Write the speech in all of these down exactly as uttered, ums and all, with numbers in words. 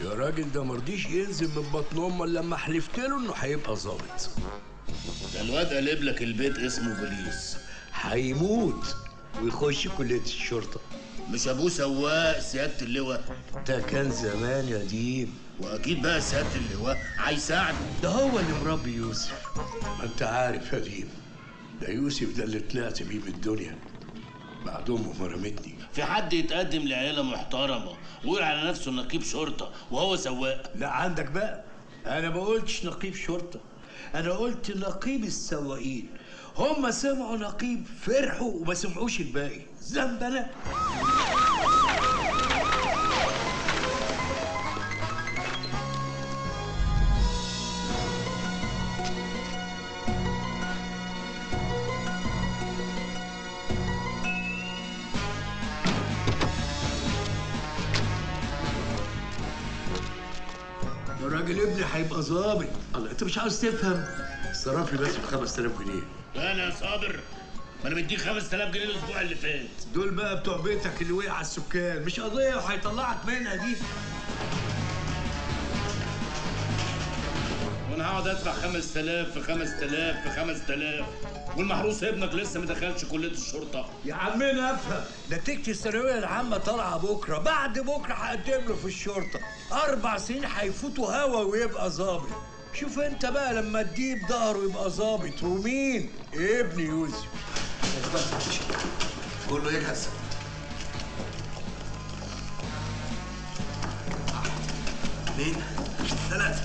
يا راجل ده مرضيش ينزل من بطن امه الا لما حلفت له انه هيبقى ظابط. ده الواد قلب لك البيت اسمه بوليس. هيموت ويخش كليه الشرطه. مش ابوه سواق سياده اللواء؟ ده كان زمان يا ديب. واكيد بقى سياده اللواء هيساعده. ده هو اللي مربي يوسف. ما انت عارف يا ديب، ده يوسف ده اللي طلعت بيه بالدنيا بعد امه ما رمتني. في حد يتقدم لعيله محترمه ويقول على نفسه نقيب شرطه وهو سواق؟ لا عندك بقى، انا ما قلتش نقيب شرطه، انا قلت نقيب السواقين. هم سمعوا نقيب فرحوا وما سمعوش الباقي. ذنب انا؟ الراجل ابني هيبقى ظابط. الله، انت مش عاوز تفهم؟ صرف لي بس ب خمسة آلاف جنيه. انا يا صابر، ما انا مديك خمسة آلاف جنيه الاسبوع اللي فات. دول بقى بتوع بيتك اللي وقع على السكان، مش قضيه وهيطلعك منها دي. وانا هقعد ادفع خمسة آلاف في خمسة آلاف في خمسة آلاف والمحروس ابنك لسه ما دخلش كليه الشرطه؟ يا عمنا افهم، نتيجة الثانوية العامة طالعة بكرة، بعد بكرة هقدم له في الشرطة، أربع سنين هيفوتوا هوا ويبقى ظابط. شوف أنت بقى لما تجيب ظهره يبقى ظابط. ومين؟ ابن يوسف. كله يجهز. اثنين ثلاثة.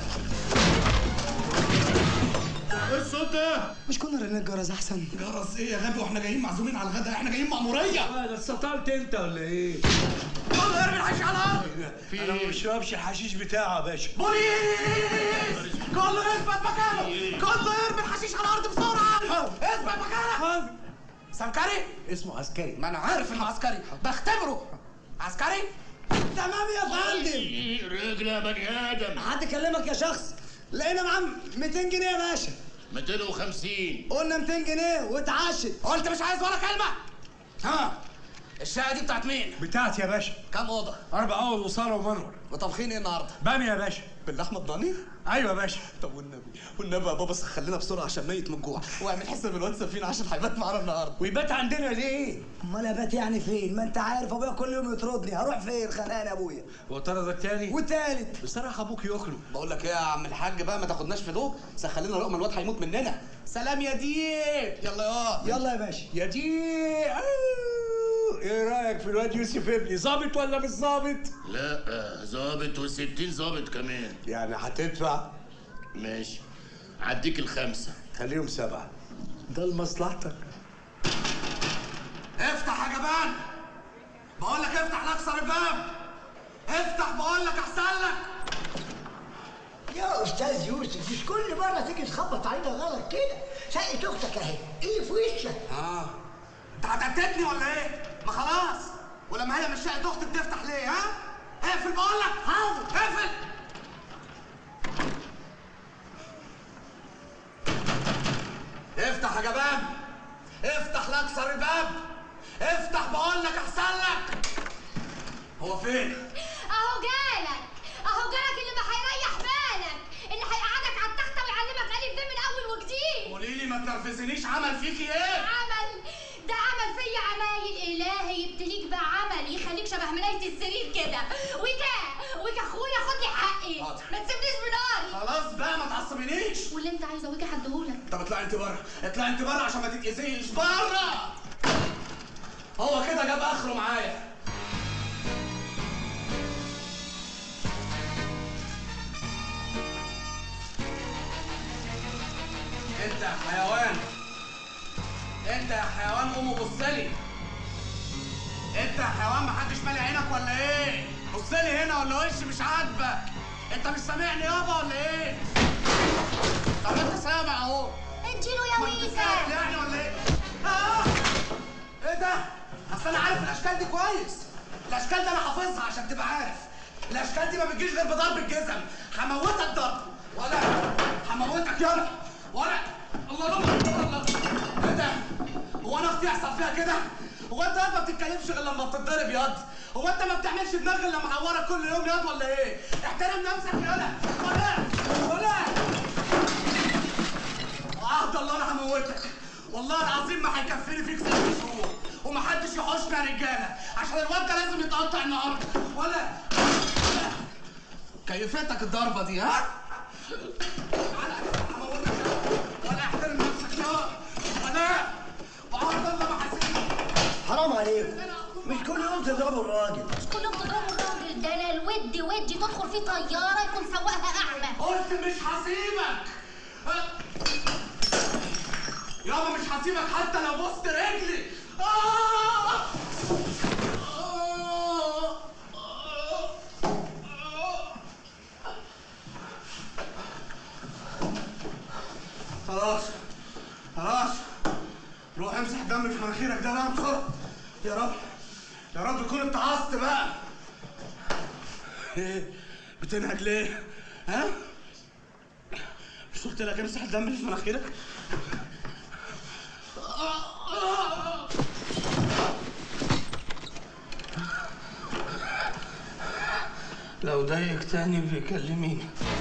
ايه الصوت ده؟ مش كنا رنينا الجرس احسن؟ جرس ايه يا غبي واحنا جايين معزومين على الغدا؟ احنا جايين مأمورية. اه ده استطلت أنت ولا إيه؟ كله ارمي الحشيش على الأرض. في أنا ما بشربش الحشيش بتاعه يا باشا. بوليس! كله يثبت مكانه. كله يرمي الحشيش على الأرض بسرعة. اثبت مكانك. سمكري؟ اسمه عسكري. ما أنا عارف إنه عسكري، بختبره. عسكري؟ تمام يا فندم. رجل يا بني ادم. حد كلمك يا شخص؟ لقينا معاه مئتين جنيه يا باشا. مئتين وخمسين. قلنا مئتين جنيه واتعشت. قلت مش عايز ولا كلمة. ها، الشقة دي بتاعت مين؟ بتاعتي يا باشا. كام أوضة؟ أربع أوض وصالة ومنور. وطبخين إيه النهاردة؟ بامية يا باشا. باللحمة الضاني؟ أيوة يا باشا. طب والنبي والنبي يا بابا خلينا بسرعة عشان ميت من الجوع، واعمل حساب الواتساب فينا عشان هيبات معانا النهارده. ويبات عندنا ليه؟ امال ابات يعني فين؟ ما انت عارف ابويا كل يوم يطردني، هروح فين؟ خانقني ابويا. وطرد التاني؟ والتالت. بصراحة أبوك يخلو. بقول لك ايه يا عم الحاج بقى، ما تاخدناش في دوب، سخن لنا لقمه الواد هيموت مننا. سلام يا ديب. يلا يا يلا يا باشا. يا دي. ايه رايك في الواد يوسف ابني؟ ظابط ولا مش ظابط؟ لا ظابط وستين ظابط كمان. يعني هتدفع؟ ماشي، هديك الخمسه. خليهم سبعه، ده لمصلحتك. افتح يا جبان، بقول لك افتح لا اكسر الباب. افتح بقول لك احسن لك. يا استاذ يوسف مش كل مره تيجي تخبط علينا غلط كده. شقه اختك اهي، ايه في وشك؟ اه انت هتقتلني ولا ايه؟ ما خلاص، ولما هي مش شقه اختك تفتح ليه؟ ها؟ اقفل بقول لك. حاضر. اقفل. افتح يا جبان، افتح لا اكسر الباب. افتح بقول لك احسن لك. هو فين؟ اهو جالك، اهو جالك اللي ما هيريح بالك، اللي هيقعدك على التخته ويعلمك الف ب من اول وجديد. قولي لي ما تنرفزنيش، عمل فيكي ايه؟ عمل ده عمل فيا عمايل، الهي يبتليك بعمل يخليك شبه ملايه السرير كده. وكا وكا اخويا خد لي حقي. حاضر. ما تسيبنيش بناري. خلاص بقى ما تعصبنيش. واللي انت عايزه وكا هديهولك. طب اطلعي انت بره، اطلعي انت بره عشان ما تتأذيش. بره. هو كده جاب اخره معايا. انت يا حيوان، انت يا حيوان قوم وبصلي. انت يا حيوان محدش مالي عينك ولا ايه؟ بصلي هنا ولا وشي مش عاجبك؟ انت مش سامعني يابا ولا ايه؟ طب انت سامع اهو. اديله يا ما انت سامع يعني ولا ايه؟ آه. ايه ده؟ اصل انا عارف الاشكال دي كويس. الاشكال دي انا حافظها عشان تبقى عارف. الاشكال دي ما بتجيش غير بضرب الجزم. هموتك ضرب ولا هموتك يلا ولا. الله الله الله. ايه ده؟ هو انا اختي يحصل فيها كده؟ هو انت ما بتتكلمش غير لما بتتضرب ياض؟ هو انت ما بتعملش دماغ الا معوره كل يوم ياض ولا ايه؟ احترم نفسك يالا ولا ولا عهد الله انا هموتك والله العظيم ما هيكفيني فيك ست شهور ومحدش يحوشنا يا رجاله عشان الواد ده لازم يتقطع النهارده ولا كيفتك الضربه دي ها؟ هموتك ولا احترم نفسك يا ولا وعهد الله ما هسيبك. حرام عليكم، مش كل يوم تضربوا الراجل. مش كل يوم تضربوا الراجل ده، انا الودي ودي تدخل فيه طياره يكون سواقها اعمى. قلت مش هسيبك يابا، مش هسيبك حتى لو بوست رجلي. آه! آه! خلاص خلاص روح امسح دم في مناخيرك ده بقى بسرعه. يا رب يا رب تكون اتعصت بقى. ايه بتنهج ليه؟ ها؟ مش قلت لك امسح الدم اللي في مناخيرك؟ لو ضايق تاني بيكلميني.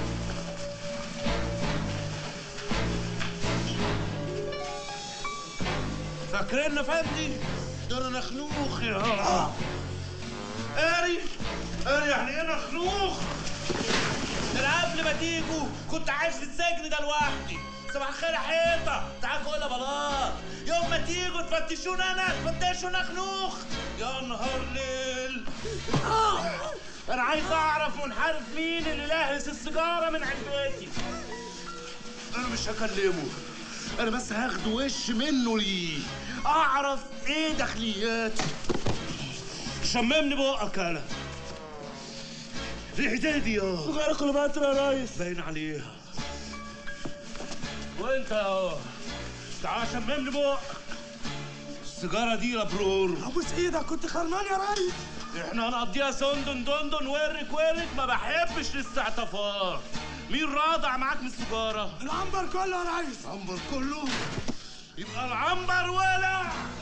فاكرين فندي؟ ده انا نخنوخ يا اه قاري قاري يعني ايه نخنوخ؟ ده قبل ما تيجوا كنت عايش في السجن ده لوحدي. صباح الخير يا حيطه، تعالوا ولا بلاط. يوم ما تيجوا تفتشوني انا تفتشوا نخنوخ. يا نهار ليل. انا عايز اعرف منحرف مين اللي لاهس السيجاره من علبتي. انا مش هكلمه، انا بس هاخد وش منه ليه اعرف ايه داخلياتي. شممني بقك انا. ريحة ايه دي يا سيجاره كليوباترا يا ريس؟ باين عليها. وانت يا تعال شممني بقك. السيجاره دي يا برور. ابوس ايدك كنت خرمان يا ريس. احنا هنقضيها سندن دندن ورك ورك، ما بحبش الاستعطافات. مين راضع معاك من السيجاره؟ العنبر كله يا ريس. العنبر كله؟ يبقى العنبر ولا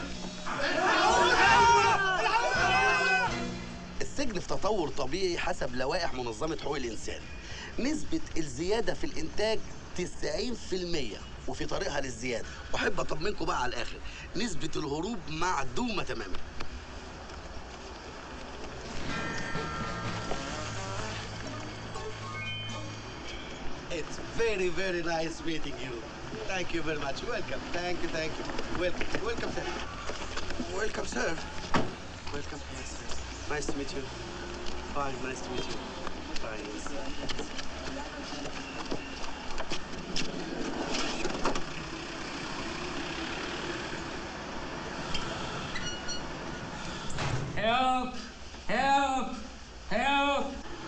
السجن في تطور طبيعي حسب لوائح منظمة حقوق الإنسان. نسبة الزيادة في الإنتاج تسعين في المية وفي طريقها للزيادة. وأحب أطمنكم بقى على الآخر، نسبة الهروب معدومة تماما. It's very, very nice meeting you. Thank you very much. Welcome. Thank you, thank you. Welcome. Welcome, sir. Welcome, sir. Welcome. Yes, yes. Nice to meet you. Fine, nice to meet you. Fine, yes. Help! Help! Help!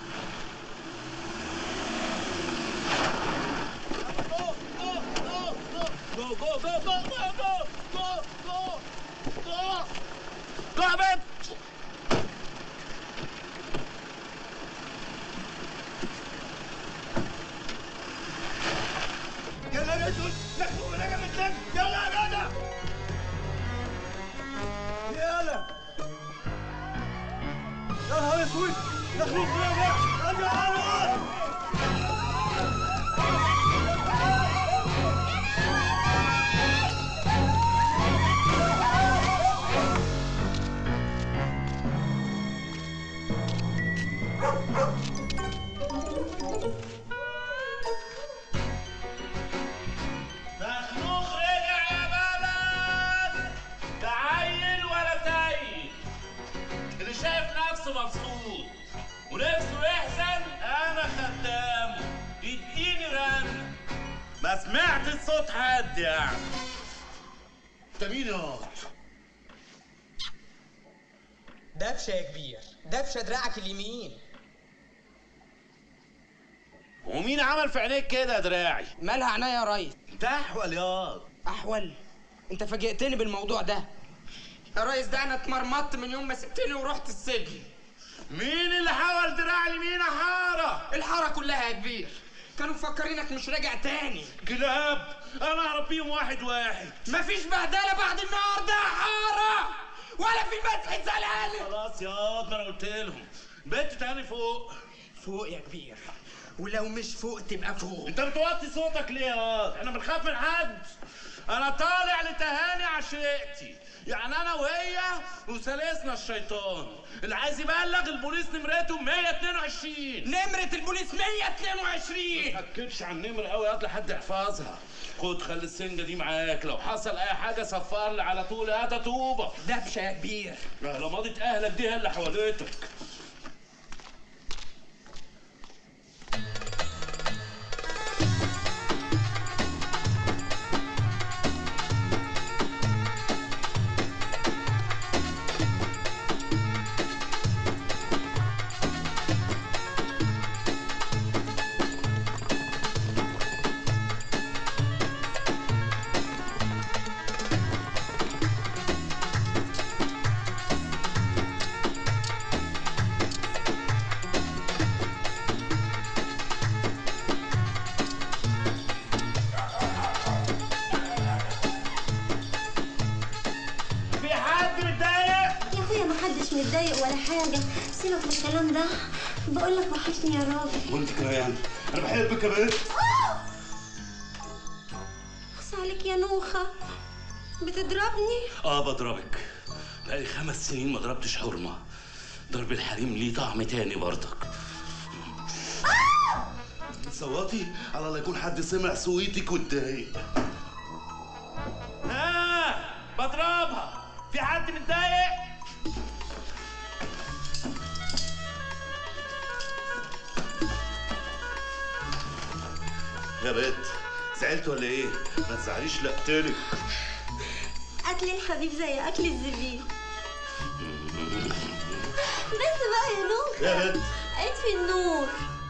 Go, go, go, go, go, go, go, go, go, go يا بنت. يلا يا بنت نخلو من هنا من يلا يا جدع. يلا يا نهار اسود نخلو من هنا. ارجع مخنوخ رجع يا بلد. تعيل ولا تايل، اللي شايف نفسه مبسوط ونفسه يحزن انا خدامه. يديني رن ما سمعت صوت حد يعني. انت مين يا دبشه يا كبير، دبشه دراعك اليمين. ومين عمل في عينيك كده يا دراعي؟ مالها عينيا يا ريس؟ انت احول ياض. احول؟ انت فاجئتني بالموضوع ده يا ريس. ده انا اتمرمطت من يوم ما سبتني ورحت السجن. مين اللي حول دراع اليمين يا حاره؟ الحاره كلها يا كبير، كانوا مفكرينك مش راجع تاني. كلاب، انا اعرف بيهم واحد واحد. مفيش بهدله بعد النهارده يا حاره. ولا في مسح سلالم. خلاص يا ما انا قلت لهم بنت تاني فوق. فوق يا كبير، ولو مش فوق تبقى فوق. انت بتوطي صوتك ليه يا؟ احنا بنخاف من حد؟ انا طالع لتهاني عشيقتي، يعني انا وهي وثالثنا الشيطان. اللي عايز يبلغ البوليس نمرته مية اتنين وعشرين. نمرة البوليس مية اتنين وعشرين. ما تكتبش على النمرة قوي هات لحد يحفظها. خد خلي السنجة دي معاك، لو حصل أي حاجة صفر لي على طول هات طوبة. دبشة يا كبير. لو ماضت أهلك دي هي اللي حواليتك. متضايق ولا حاجة، سيبك من الكلام ده. بقول لك وحشني يا راجل. وانت كمان، انا بحبك يا بنت. اخص عليك يا نوخة، بتضربني؟ اه بضربك، بقالي خمس سنين ما ضربتش حرمة. ضرب الحريم ليه طعم تاني برضك. بتصوتي على لا يكون حد سمع صويتك واتضايق. ها بضربها، في حد متضايق؟ يا بنت زعلت ولا ايه؟ ما تزعليش لا اقتلك. اكل الحبيب زي اكل الزبيب. بس بقى يا نوخة يا بنت اطفي النور.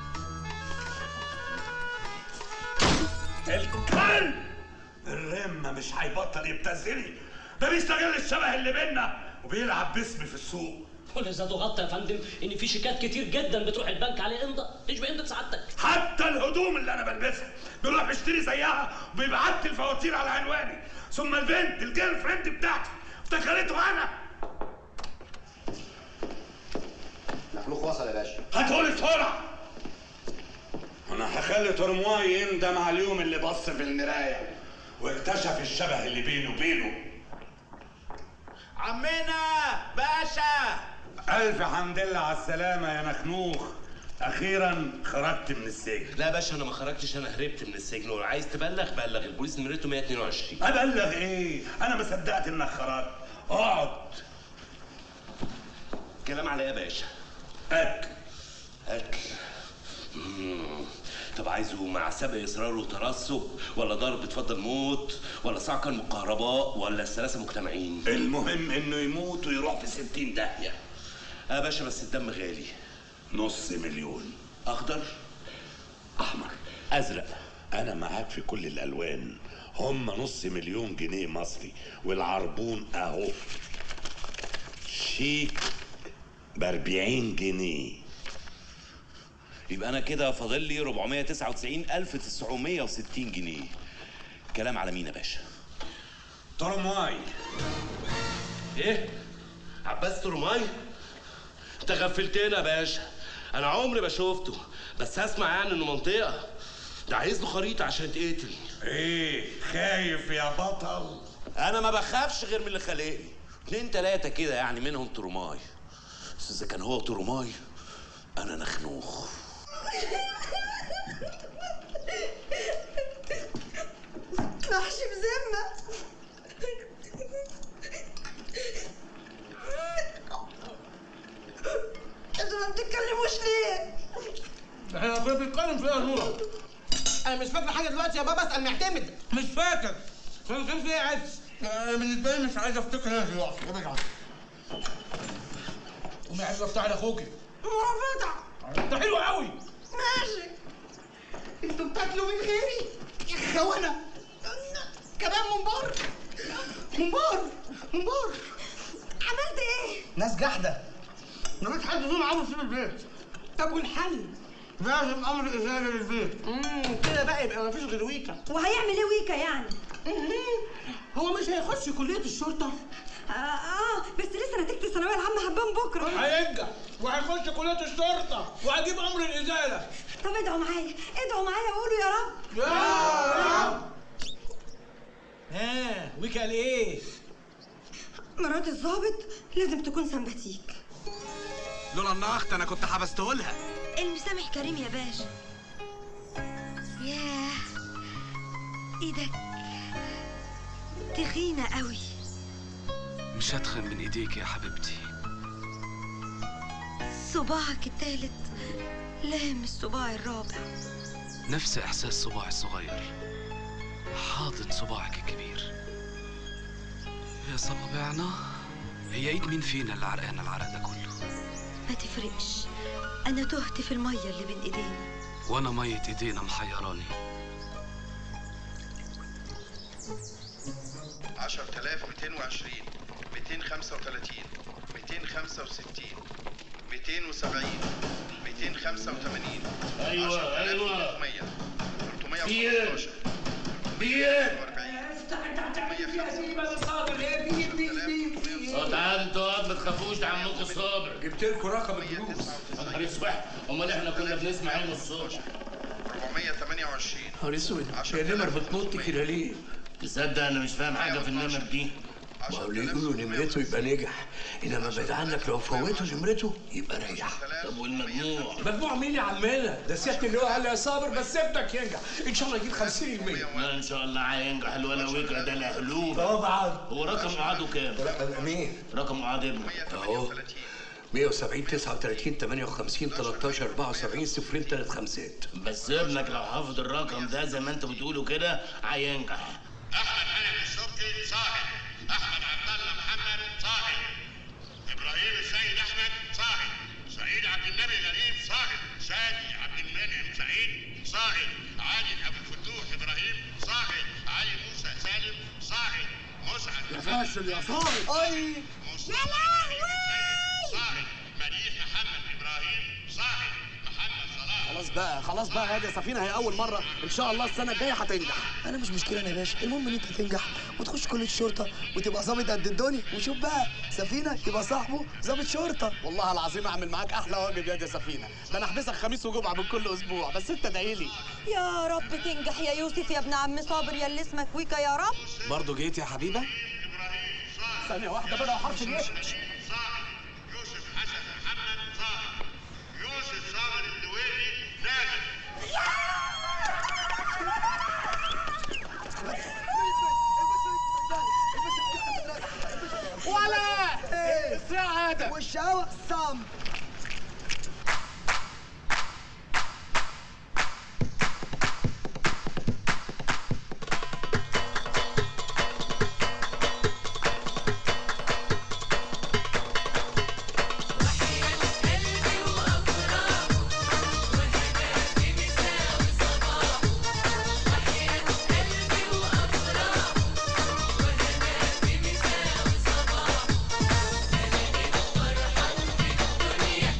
الكلب الرمة مش هيبطل يبتزني، ده بيستغل الشبه اللي بينا وبيلعب باسمي في السوق. كل ذا ضغط يا فندم ان في شيكات كتير جدا بتروح البنك عليه امضاء، ايش بامضة سعادتك؟ حتى الهدوم اللي انا بلبسها بيروح بيشتري زيها وبيبعت لي الفواتير على عنواني، ثم البنت الجيرل فريند بتاعتي افتكرته انا. مخلوق وصل يا باشا. هاتهولي بسرعه. انا هخلي ترمواي يندم على اليوم اللي بص في المرايه واكتشف الشبه اللي بينه وبينه. عمنا باشا، ألف حمد لله على السلامة يا نخنوخ، أخيرا خرجت من السجن. لا يا باشا أنا ما خرجتش، أنا هربت من السجن، ولو عايز تبلغ بلغ البوليس نمرته مية اتنين وعشرين. أبلغ إيه؟ أنا ما صدقت إنك خرجت. اقعد. كلام على إيه يا باشا؟ أكل. أكل. مم. طب عايزه مع سبق إصرار وترصد، ولا ضرب اتفضل موت، ولا صعقة من الكهرباء، ولا الثلاثة مجتمعين؟ المهم إنه يموت ويروح في ستين داهية. يا باشا بس الدم غالي. نص مليون. أخضر؟ أحمر. أزرق. أنا معاك في كل الألوان. هم نص مليون جنيه مصري، والعربون أهو. شيك بأربعين جنيه. يبقى أنا كده فاضل لي أربعمية وتسعة وتسعين ألف وتسعمية وستين جنيه. كلام على مين يا باشا؟ ترمواي. إيه؟ عباس ترمواي؟ أنت غفلتنا يا باشا. أنا عمري ما شفته، بس هسمع يعني إنه منطقة. ده عايز له خريطة عشان يتقتل. إيه؟ خايف يا بطل؟ أنا ما بخافش غير من اللي خلقني. اتنين تلاتة كده يعني منهم ترماي. بس إذا كان هو ترماي أنا نخنوخ. محشي بذمة. انتوا ما بتتكلموش ليه؟ احنا كنا بنتكلم فيها نورة. انا مش فاكر حاجه دلوقتي يا بابا، اسال معتمد. مش فاكر. كان كان في ايه عز؟ انا بالنسبه لي مش عايز افتكر انا دلوقتي. ابعد عني. قومي عايز افتح على اخوكي. مرافضة. ده حلو قوي. ماشي. انتوا بتاكلوا من غيري يا خونه. كمان ممبار ممبار ممبار. عملت ايه؟ ناس جحده. مفيش حد فيهم عاوز يسيب البيت. طب والحل؟ لازم امر ازاله للبيت. امم كده بقى يبقى مفيش غير ويكا. وهيعمل ايه ويكا يعني؟ هو مش هيخش كليه الشرطه؟ اه, آه اه بس لسه نتيجه الثانويه العامه هتبان بكره. هينجح وهيخش كليه الشرطه وهجيب امر الازاله. طب ادعوا معايا ادعوا معايا وقولوا يا رب. يا رب. ها ويك قال ايه؟ مرات الظابط لازم تكون سمباتيك. لولا انها اخت انا كنت حبسته لها. المسامح كريم يا باشا. ياه ايدك تخينه قوي. مش هتخن من ايديك يا حبيبتي. صباعك التالت لامس صباعي الرابع. نفس احساس صباعي الصغير حاضن صباعك الكبير. يا صوابعنا، هي ايد مين فينا اللي عرقانه العرق ده كله؟ ما تفرقش، انا تهت في الميه اللي بين ايدينا. وانا ميه ايدينا محيراني. عشرة آلاف ومئتين وعشرين، مئتين وخمسة وثلاثين، مئتين وخمسة وستين، مئتين وسبعين، مئتين وخمسة وثمانين. ايوه ايوه ثلاثمية وخمستاشر. بيه افتح انت هتعمل فيها سيما بالصابر. ايه بيه بيه بيه اه تعالوا انتوا اقعد ما تخافوش ده عمكم صابر. جبت لكم رقم الجلوس. نهار اسود، امال احنا كنا بنسمع ايه من الصبح؟ أربعمية وثمانية وعشرين. نهار اسود، هي النمر بتنط كده ليه؟ تصدق انا مش فاهم حاجه في النمر دي. ما هو اللي يقولوا نمرته يبقى نجح، انما بعد عنك لو فوتوا نمرته يبقى ريح. طب والمجموع؟ مجموع مين يا عمنا؟ ده سيادة اللي هو قال لي يا صابر بس ابنك ينجح، ان شاء الله يجيب خمسين بالمية. لا ان شاء الله هينجح الولا ويكا ده الهلوب. طبعا. هو رقم قعاده كام؟ مين؟ رقم قعد ابنه اهو مية وسبعين تسعة وثلاثين ثمانية وخمسين تلتاشر أربعة وسبعين صفرين ثلاث خمسات. بس ابنك لو حافظ الرقم ده زي ما انتوا بتقولوا كده هينجح. احمد حنفي السبكي صاحب، احمد عبد الله محمد صاحب، ابراهيم السيد احمد صاحب، سعيد عبد النبي غريب صاحب، شادي عبد المنعم سعيد صاحب، علي ابو الفتوح ابراهيم صاحب، علي موسى سالم صاحب، مسعد يا فاشل يا صابر. اي يا لهوي صاحب، مديح محمد ابراهيم صاحب، محمد صلاح. خلاص بقى خلاص بقى يا دي سفينه، هي اول مره ان شاء الله السنه الجايه هتنجح. انا مش مشكله يا باشا، المهم ان انت تنجح وتخش كليه الشرطه وتبقى ظابط قد الدنيا. وشوف بقى سفينه يبقى صاحبه ظابط شرطه. والله العظيم اعمل معاك احلى واجب يا دي سفينه، ده انا احبسك خميس وجمعه من كل اسبوع، بس انت ادعي لي. يا رب تنجح يا يوسف يا ابن عم صابر يا اللي اسمك ويكا يا رب. برضه جيت يا حبيبه؟ ثانيه واحده بقى وحرف الياء. يوسف حسن محمد صاحب، يوسف صابر الدويلي ناجح. ولا الساعه هذا والشقاوة صام. الدنيا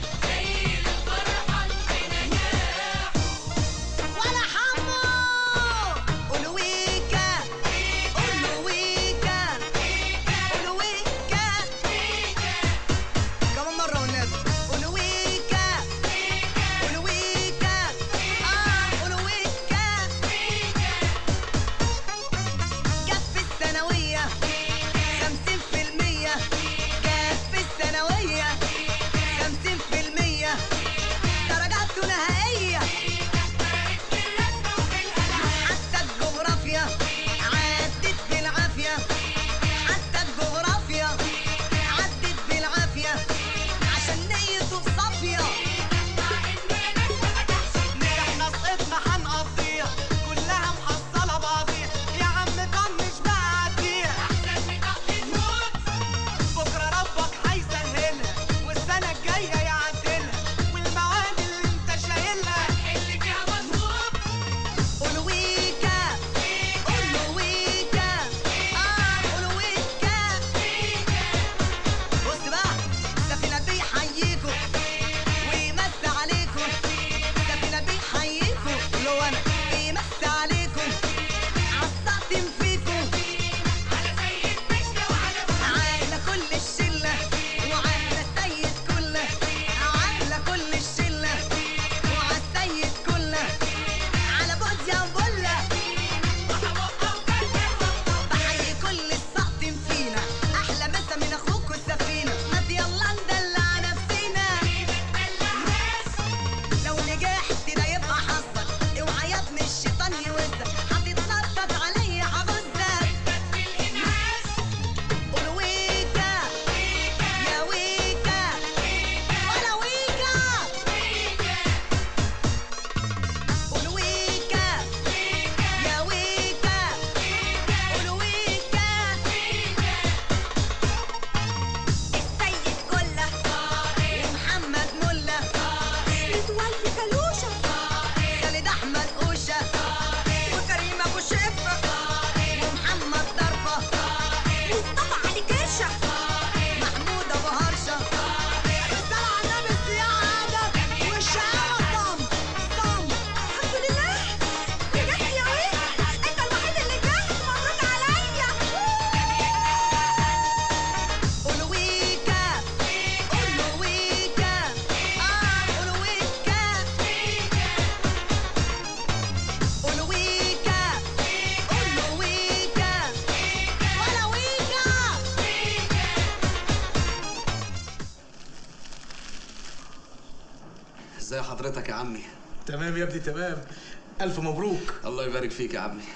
ازي حضرتك يا عمي؟ تمام يا ابني تمام. الف مبروك. الله يبارك فيك يا عمي.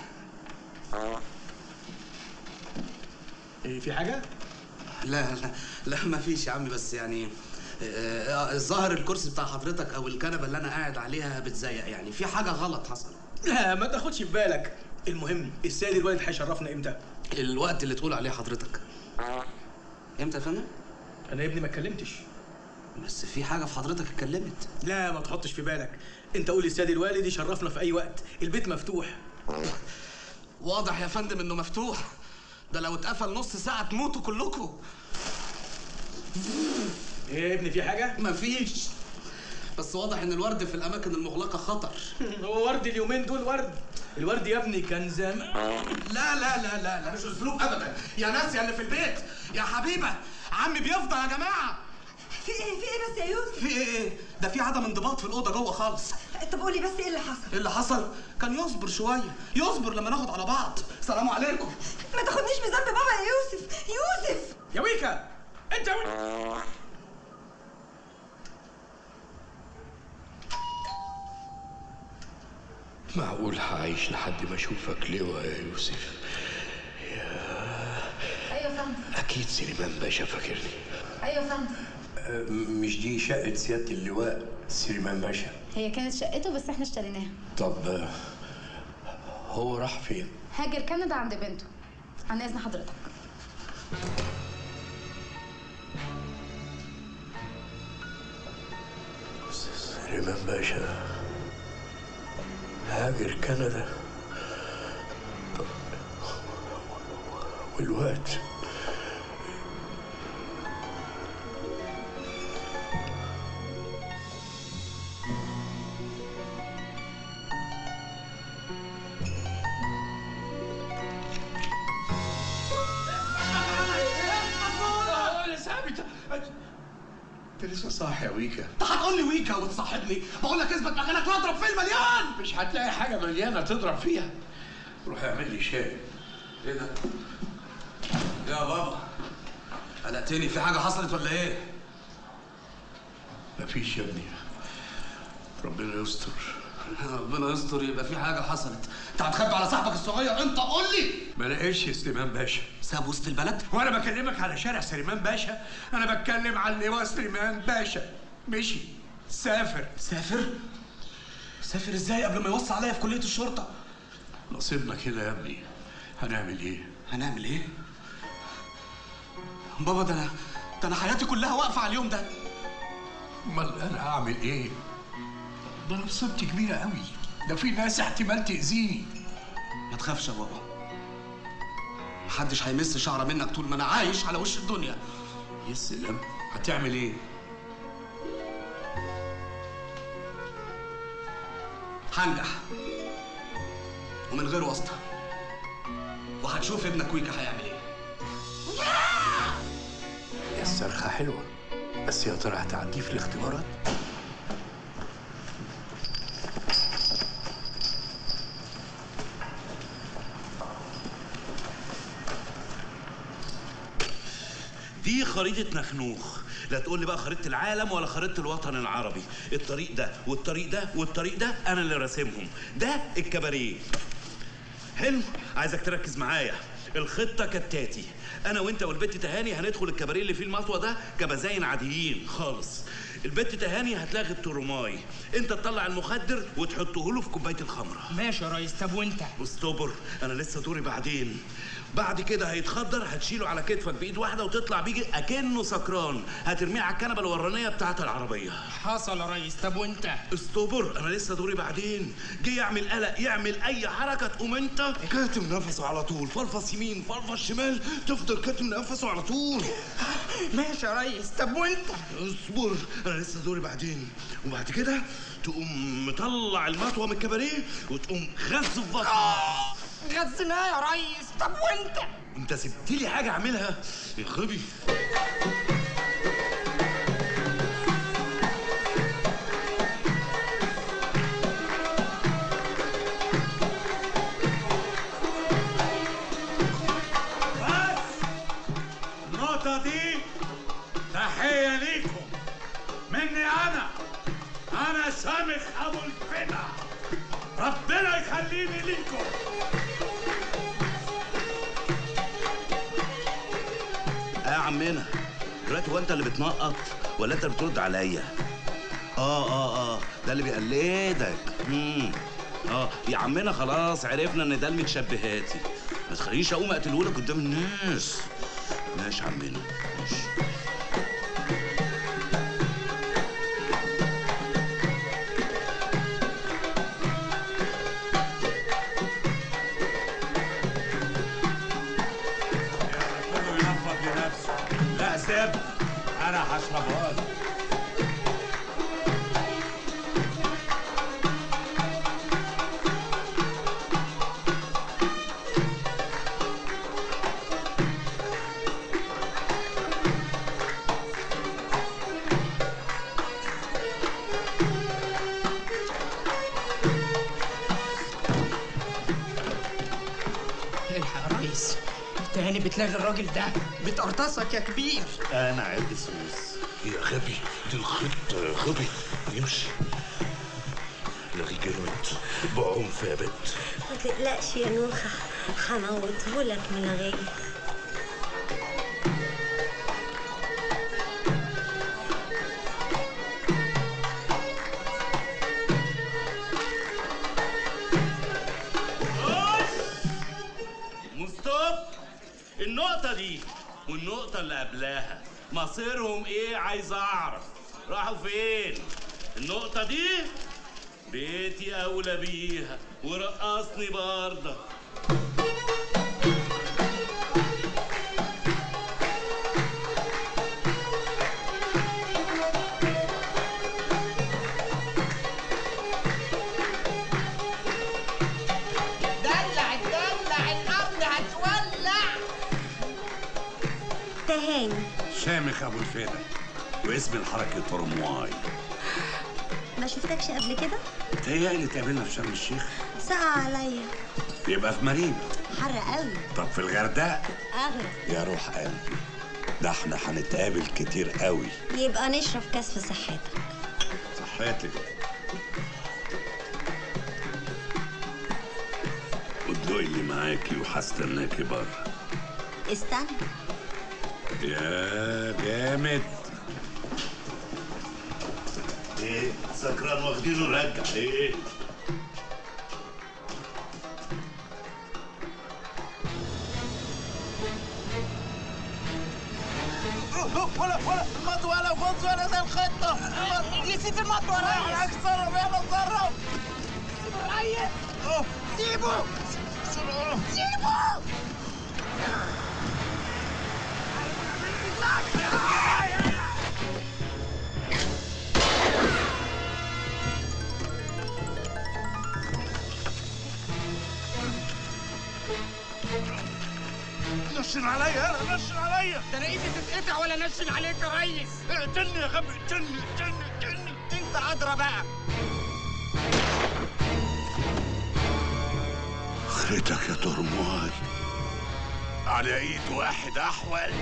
ايه في حاجه؟ لا لا لا ما فيش يا عمي، بس يعني آه، الظاهر الكرسي بتاع حضرتك او الكنبه اللي انا قاعد عليها بتزيق، يعني في حاجه غلط حصل. لا ما تاخدش في بالك. المهم السيد الوالد هيشرفنا امتى؟ الوقت اللي تقول عليه حضرتك. امتى يا فندم؟ انا يا ابني ما اتكلمتش. بس في حاجه في حضرتك اتكلمت. لا ما تحطش في بالك، انت قول للسيد الوالد يشرفنا في اي وقت، البيت مفتوح. واضح يا فندم انه مفتوح، ده لو اتقفل نص ساعه تموتوا كلكم. ايه يا ابني في حاجه؟ مفيش، بس واضح ان الورد في الاماكن المغلقه خطر. هو ورد اليومين دول ورد؟ الورد يا ابني كان زمان. لا لا لا لا لا مش اسلوب ابدا يا ناس يا اللي في البيت. يا حبيبه عمي بيفضى يا جماعه. في ايه في ايه بس يا يوسف؟ في ايه ايه؟ ده في عدم انضباط في الاوضه جوه خالص. طب قولي بس ايه اللي حصل؟ ايه اللي حصل؟ كان يصبر شويه، يصبر لما ناخد على بعض. سلام عليكم. ما تاخدنيش بذنب بابا يا يوسف. يوسف يا ويكا انت و... معقول هعيش لحد ما اشوفك لواء يا يوسف؟ ايوه فندم. اكيد سليمان باشا فاكرني. ايوه فندم. أه، مش دي شقه سياده اللواء سليمان باشا؟ هي كانت شقته بس احنا اشتريناها. طب أه، هو راح فين؟ هاجر كندا عند بنته. عن اذن حضرتك. سليمان باشا هاجر كندا. والوقت انت لسه صاحي يا ويكا؟ انت هتقول لي ويكا وتصاحبني؟ بقول لك اثبت مكانك واضرب في المليان. مش هتلاقي حاجه مليانه تضرب فيها. روح اعمل لي شاي. ايه ده؟ يا بابا قلقتني، في حاجه حصلت ولا ايه؟ مفيش يا ابني، ربنا يستر. ربنا يستر. يبقى في حاجه حصلت. انت هتخبي على صاحبك الصغير؟ انت قول لي. ما لقيتش سليمان باشا. ساب وسط البلد؟ وانا بكلمك على شارع سليمان باشا؟ انا بتكلم على اللواء سليمان باشا. مشي، سافر. سافر؟ سافر ازاي قبل ما يوصي عليا في كليه الشرطه؟ نصيبنا كده يا ابني، هنعمل ايه؟ هنعمل ايه؟ بابا ده انا ده انا حياتي كلها واقفه على اليوم ده. امال انا هعمل ايه؟ ده انا مصيبتي كبيره قوي، ده في ناس احتمال تاذيني. ما تخافش يا بابا، محدش هيمس شعره منك طول ما انا عايش على وش الدنيا. يا سلام، هتعمل ايه؟ هنجح ومن غير واسطه، وهتشوف ابنك ويكا هيعمل ايه. يا الصرخه حلوه، بس يا ترى هتعديه في الاختبارات؟ دي خريطة نخنوخ، لا تقول لي بقى خريطة العالم ولا خريطة الوطن العربي. الطريق ده والطريق ده والطريق ده أنا اللي راسمهم. ده الكباريه. حلو؟ عايزك تركز معايا. الخطة كالتاتي، أنا وأنت والبت تهاني هندخل الكباريه اللي فيه المطوة ده كبزاين عاديين خالص. البت تهاني هتلاغي الترماي، انت تطلع المخدر وتحطه له في كوبايه الخمره. ماشي يا ريس. طب وانت؟ استبر، انا لسه دوري بعدين. بعد كده هيتخدر، هتشيله على كتفك بايد واحده وتطلع بيجي اكنه سكران، هترميه على الكنبه الورانيه بتاعه العربيه. حصل يا ريس. طب وانت؟ استبر، انا لسه دوري بعدين. جه يعمل قلق، يعمل اي حركه، تقوم انت كاتم نفسه على طول، فلفص يمين فلفص شمال، تفضل كاتم نفسه على طول. ماشي يا ريس. طب وانت؟ اصبر، انا لسه دوري بعدين. وبعد كده تقوم مطلع المطوه من الكباريه وتقوم غز في بطنها. غزناه يا ريس. طب وانت؟ انت سبت لي حاجه اعملها يا خبي. النقطة دي تحية ليكم مني أنا انا سامخ ابو الفدا، ربنا يخليني ليكم. يا عمنا دلوقتي هو انت اللي بتنقط ولا انت اللي بترد عليا؟ اه اه اه ده اللي بيقلدك. امم اه يا عمنا خلاص عرفنا ان ده المتشبهاتي، ما تخلينيش اقوم اقتلهولك قدام الناس. ماشي يا عمنا ماشي. كله ينفض لنفسه. لا سيب انا هشربها لك. الحق يا ريس، تاني بتلاقي الراجل ده بتقرطصك يا كبير. انا عيب سوس يا غبي، دي الخطه يا غبي. يمشي لغي جامد بعنف يا بنت. ما تقلقش يا نوخة، هنوطهولك من غير. مستوب النقطة دي والنقطة اللي قبلها مصيرهم ايه؟ عايز اعرف راحوا فين. النقطة دي بيتي اولى بيها ورقصني برضه. دلع دلع الارض هتولع. تهاني شامخ ابو الفدا واسم الحركه ترمواي. ما شفتكش قبل كده؟ تهيألي تقابلنا في شرم الشيخ. سقع عليا. يبقى في مارينا. حر قوي. طب في الغردقه. اغرب. يا روح قلبي ده احنا هنتقابل كتير قوي. يبقى نشرب كاس في صحتك. صحتك. والضوء اللي معاكي وهستناكي بره. استنى. يا جامد. ايه سكران واخدينه رجع ايه؟ ولا ولا المط ولا فوز ولا ده الخطة. نسيت المط ولا اكسره يلا تصرف. سيبه ريس. سيبه سيبه. نشن عليا انا نشن عليا. ده انا ايدي تتقطع ولا نشن عليك يا ريس. اقتلني يا غبي اقتلني اقتلني اقتلني. انت ادرى بقى. خيتك يا ترمواي على ايد واحد احول.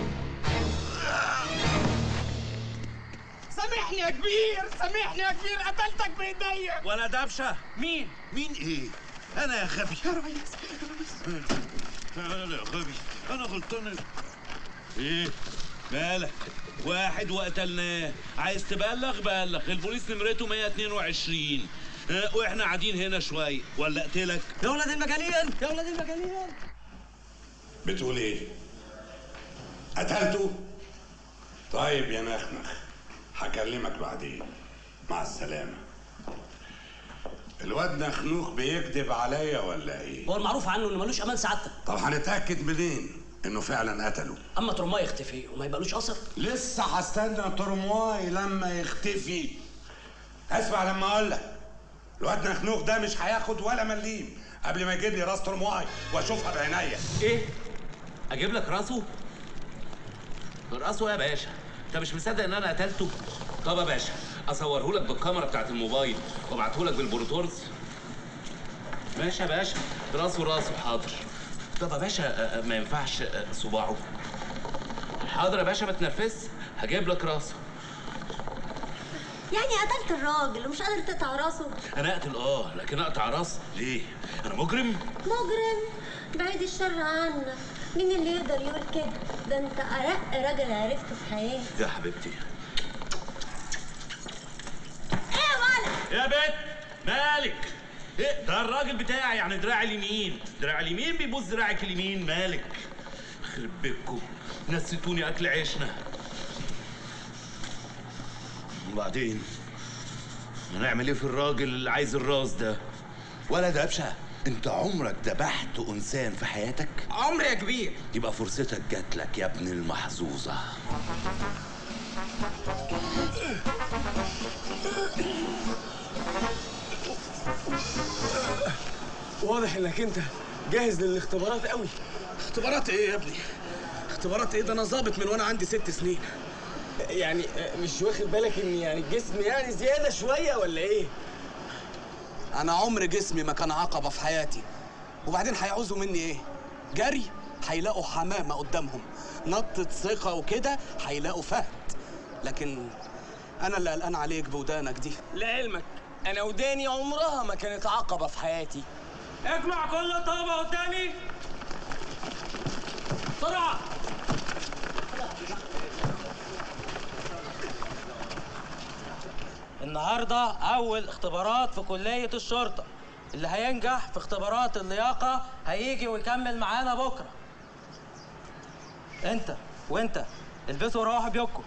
سامحني يا كبير، سامحني يا كبير، قتلتك بايديا. ولا دبشه. مين؟ مين ايه؟ انا يا غبي. يا ريس يا ريس. انا يا غبي انا غلطان. ايه مالك؟ واحد وقتلناه، عايز تبلغ بلغ. البوليس نمرته مية واتنين وعشرين. اه واحنا قاعدين هنا شويه ولا اقتلك؟ يا ولاد المجانين يا ولاد المجانين. بتقول ايه؟ قتلته؟ طيب يا مخمخ هكلمك بعدين. مع السلامة. الواد نخنوخ بيكذب عليا ولا ايه؟ هو المعروف عنه انه ملوش امان سعادتك. طب هنتأكد منين انه فعلا قتله؟ اما ترماي يختفي وما يبقالوش اثر. لسه هستنى ترمواي لما يختفي. اسمع لما اقول لك الواد نخنوخ ده مش هياخد ولا مليم قبل ما يجيب لي راس ترمواي واشوفها بعينيا. ايه؟ اجيب لك راسه؟ راسه يا باشا؟ انت مش مصدق ان انا قتلته؟ طب يا باشا اصوره لك بالكاميرا بتاعت الموبايل وابعته لك بالبروتورز. ماشي يا باشا، راسه راسه حاضر. طب يا باشا ما ينفعش صباعه؟ حاضر يا باشا ما تنرفزش، هجيب لك راسه. يعني قتلت الراجل ومش قادر تقطع راسه؟ انا اقتل اه لكن اقطع راس ليه؟ انا مجرم؟ مجرم؟ بعيد الشر عنك، مين اللي يقدر يقول كده؟ ده انت ارق راجل عرفته في حياتي. يا حبيبتي. ايه يا ولد؟ يا بنت مالك؟ ايه ده الراجل بتاعي يعني دراعي اليمين، دراعي اليمين بيبوس دراعك اليمين، مالك؟ يخرب بيتكم نسيتوني اكل عيشنا. وبعدين هنعمل ايه في الراجل اللي عايز الراس ده؟ ولا دبشه، انت عمرك ذبحت انسان في حياتك؟ عمري يا كبير. يبقى فرصتك جات لك يا ابن المحظوظه. واضح انك انت جاهز للاختبارات قوي. اختبارات ايه يا ابني؟ اختبارات ايه؟ ده انا ظابط من وانا عندي ست سنين. يعني مش واخد بالك ان يعني الجسم يعني زياده شويه ولا ايه؟ انا عمر جسمي ما كان عقبه في حياتي. وبعدين هيعوزوا مني ايه؟ جري هيلاقوا حمامه قدامهم، نطة ثقه وكده هيلاقوا فهد. لكن انا اللي قلقان عليك بودانك دي. لعلمك انا وداني عمرها ما كانت عقبه في حياتي. اجمع كل طلبه قدامي بسرعه. النهارده اول اختبارات في كليه الشرطه. اللي هينجح في اختبارات اللياقه هيجي ويكمل معانا بكره. انت وانت البسوا وروحوا بيوتكم.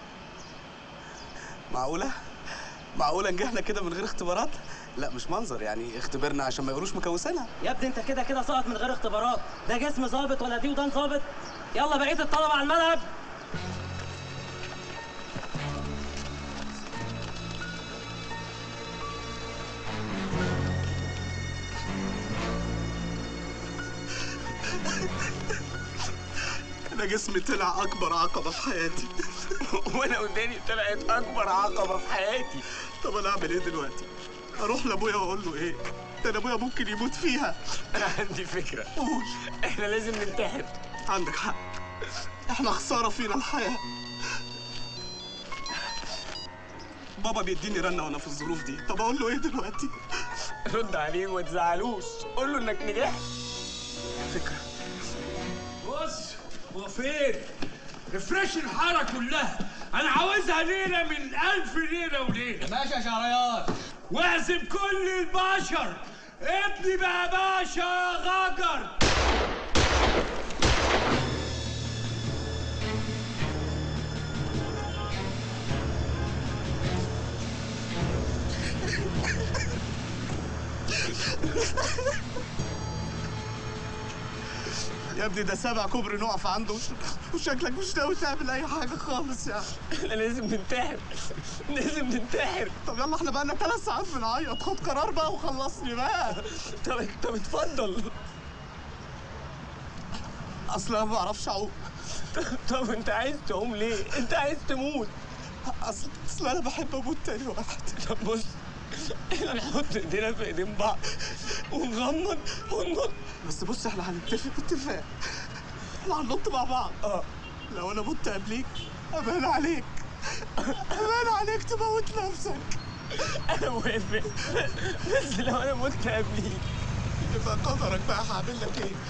معقوله؟ معقوله نجحنا كده من غير اختبارات؟ لا مش منظر، يعني اختبرنا عشان ما يقولوش مكوسينها. يا ابني انت كده كده ساقط من غير اختبارات. ده جسم ظابط ولا دي ودان ظابط. يلا بقيه الطلبه على الملعب. انا جسمي طلع اكبر عقبه في حياتي. وانا وداني طلعت اكبر عقبه في حياتي. طب انا اعمل ايه دلوقتي؟ اروح لابويا واقول له ايه؟ ده انا ابويا ممكن يموت فيها. انا عندي فكره. قول. احنا لازم ننتحر. عندك حق، احنا خساره فينا الحياه. بابا بيديني رنه وانا في الظروف دي. طب اقول له ايه دلوقتي؟ رد عليه وما تزعلوش، قول له انك نجحت. فكره. بص هو فين؟ افرش الحاره كلها، انا عاوزها ليله من الف ليله وليله. ماشي يا شهريار. واعزم كل البشر، ابني بقى باشا غجر. يا ابني ده سابع كوبري نقف عنده وشكلك مش ناوي تعمل اي حاجه خالص يعني. احنا لازم ننتحر، لازم ننتحر. طب يلا احنا بقالنا ثلاث ساعات بنعيط، خد قرار بقى وخلصني بقى. طب طب اتفضل. اصل انا ما بعرفش اعوم. طب انت عايز تعوم ليه؟ انت عايز تموت. اصل اصل انا بحب اموت تاني واحد. طب بص احنا نحط ايدينا في ايدين بعض ونغمض وننط. بس بص احنا هنتفق اتفاق، احنا هننط مع بعض. اه لو انا مت قبليك امان عليك، امان عليك تموت نفسك. انا موافق، بس لو انا مت قبليك يبقى قدرك بقى. هعمل لك ايه؟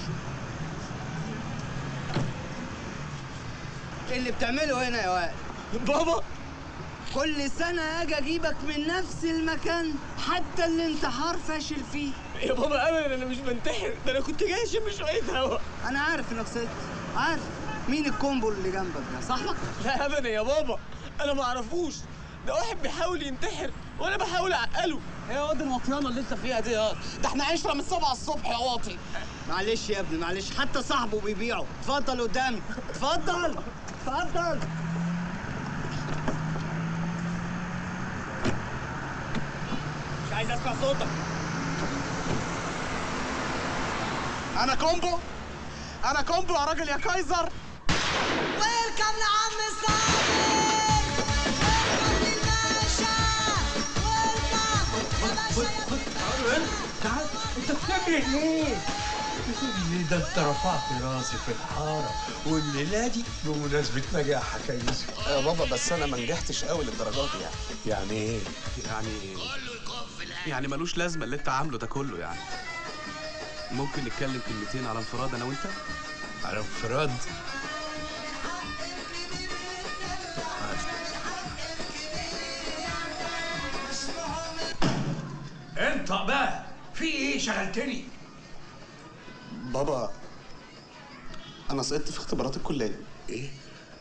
ايه اللي بتعمله هنا يا واد؟ بابا كل سنة اجي اجيبك من نفس المكان، حتى الانتحار فاشل فيه. يا بابا ابدا انا مش بنتحر، ده انا كنت جاي اشم شوية هوا. انا عارف انك صدق، عارف. مين الكومبو اللي جنبك ده؟ صاحبك؟ لا ابدا يا بابا، انا ما اعرفوش. ده واحد بيحاول ينتحر وانا بحاول اعقله. ايه يا واد الوطيانه اللي انت فيها دي يا؟ ده احنا عشرة من سبعة الصبح يا واطي. معلش يا ابني معلش، حتى صاحبه بيبيعه. اتفضل قدامي، اتفضل اتفضل. مش عايز اسمع صوتك. انا كومبو، انا كومبو يا راجل يا كايزر. ويلكم لعم صابر، ويلكم للباشا، ويلكم يا باشا. تعالوا هنا، تعال. انت بتعمل ايه؟ اللي ده انت رفعت راسي في الحاره، والليله دي بمناسبه نجاحك يا يوسف. يا بابا بس انا ما نجحتش قوي للدرجات دي يعني. يعني ايه؟ يعني يعني ملوش لازمه اللي انت عامله ده كله يعني. ممكن نتكلم كلمتين على انفراد انا وانت؟ على انفراد؟ انت بقى في ايه؟ شغلتني. بابا انا سقطت في اختبارات الكليه. ايه؟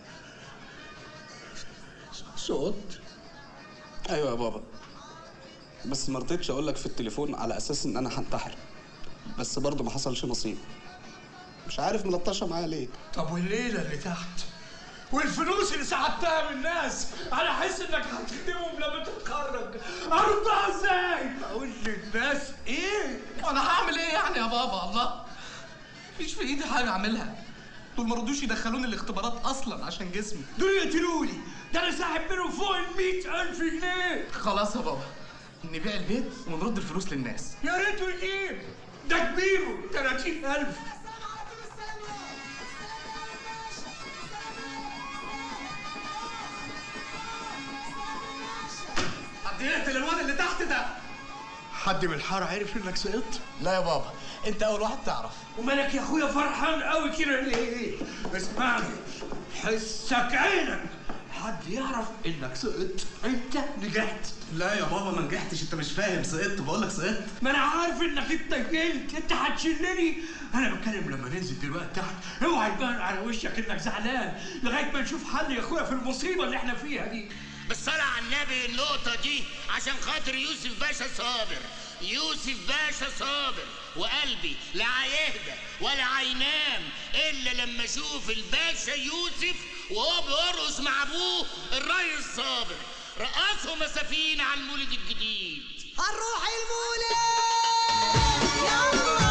صوت؟ ايوه يا بابا، بس ما رضيتش اقول لك في التليفون على اساس ان انا هنتحر، بس برضه ما حصلش نصيب. مش عارف ملطشه معايا ليه. طب والليله اللي تحت والفلوس اللي سحبتها من الناس على حس انك هتخدمهم لما تتخرج، اردها ازاي؟ اقول للناس ايه؟ وانا هعمل ايه يعني يا بابا؟ الله، مفيش في ايدي حاجه اعملها. دول ما رضوش يدخلوني الاختبارات اصلا عشان جسمي. دول يقتلوني، ده انا ساحب منهم فوق ال مئة ألف جنيه. خلاص يا بابا، نبيع البيت ونرد الفلوس للناس. يا ريته يجيب، ده كبيره ثلاثين ألف. حد يقتل الواد اللي تحت ده. حد من الحاره عرف انك سقطت؟ لا يا بابا، انت اول واحد تعرف. ومالك يا اخويا فرحان قوي كده ليه؟ اسمعني، حسك عينك، حد يعرف انك سقطت؟ انت نجحت. لا يا بابا ما نجحتش، انت مش فاهم. سقطت، بقول لك سقطت. ما انا عارف انك انت جلت، انت هتشلني. انا بتكلم لما ننزل دلوقتي تحت، اوعى يبان على وشك انك زعلان لغايه ما نشوف حل يا اخويا في المصيبه اللي احنا فيها دي. بالصلاة على النبي النقطة دي عشان خاطر يوسف باشا صابر. يوسف باشا صابر، وقلبي لا هيهدى ولا هينام الا لما اشوف الباشا يوسف وهو بيرقص مع ابوه الريس صابر. رقصوا مسافين على المولد الجديد. هنروح المولد يلا.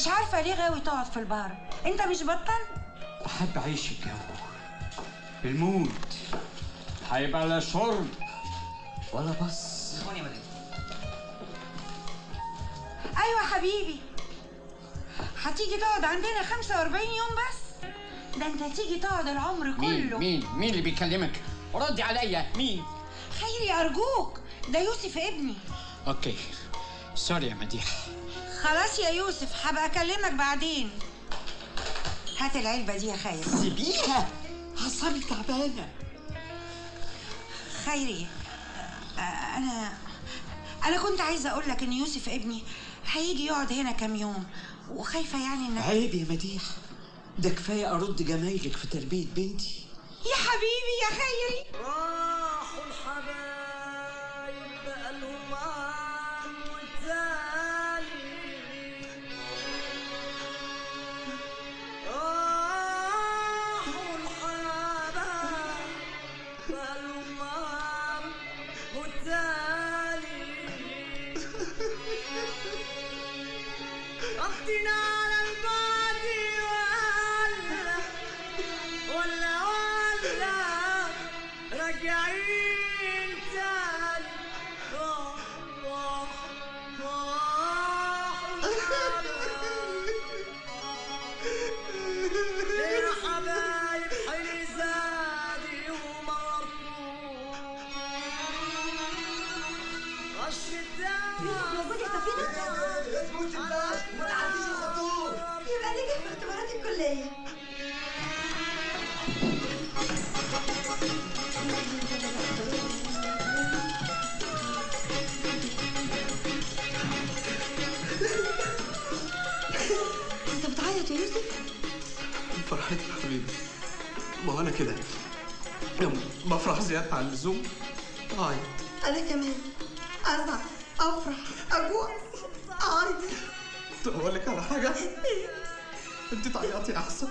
مش عارفه ليه غاوي تقعد في البار؟ انت مش بطل؟ احب اعيش الجو. الموت هيبقى لا شرب ولا بص. ايوه حبيبي، هتيجي تقعد عندنا خمسة وأربعين يوم بس؟ ده انت تيجي تقعد العمر كله. مين مين مين اللي بيكلمك؟ ردي عليا، مين؟ خيري ارجوك، ده يوسف ابني. اوكي سوري يا مديحه. خلاص يا يوسف، هبقى اكلمك بعدين. هات العلبه دي يا خيري. سيبيها، اعصابي تعبانه. خيري، آه، انا انا كنت عايزه اقول لك ان يوسف ابني هيجي يقعد هنا كام يوم، وخايفه يعني انك. عيب يا مديحه، ده كفايه ارد جمايلك في تربيه بنتي. يا حبيبي يا خيري. راحوا الحبايب بقالهم عام والتاني، راحوا الحبايب بقالهم عام والتاني، رحتنا على البادي ولا ولا ولا راجعين تاني. راح راح راحوا الحبايب، ليه حبايب حلي زادي ومرطوب الشتاء. موجود يا سفينة؟ تموت الباب وما تعديش الخطوط. يبقى نجح في اختبارات الكلية. انت بتعيط يا يوسف؟ فرحتي يا حبيبي، ما هو انا كده لما بفرح زيادة عن اللزوم اعيط. انا كمان ازعل، افرح، اجوع، اعيط. طب اقول لك على حاجة، انت تعيطي احسن.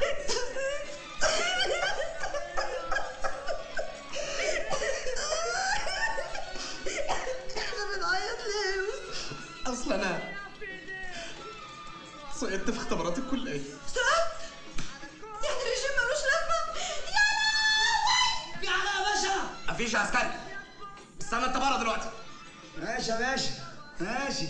احنا بنعيط ليه يا يوسف؟ اصل انا سقطت في اختبارات الكلية. سقطت؟ يعني الرجيم ملوش لازمة؟ يا لهوي! في حاجة يا باشا؟ مفيش يا عسكري، استنى انت بره دلوقتي. ماشي يا باشا ماشي.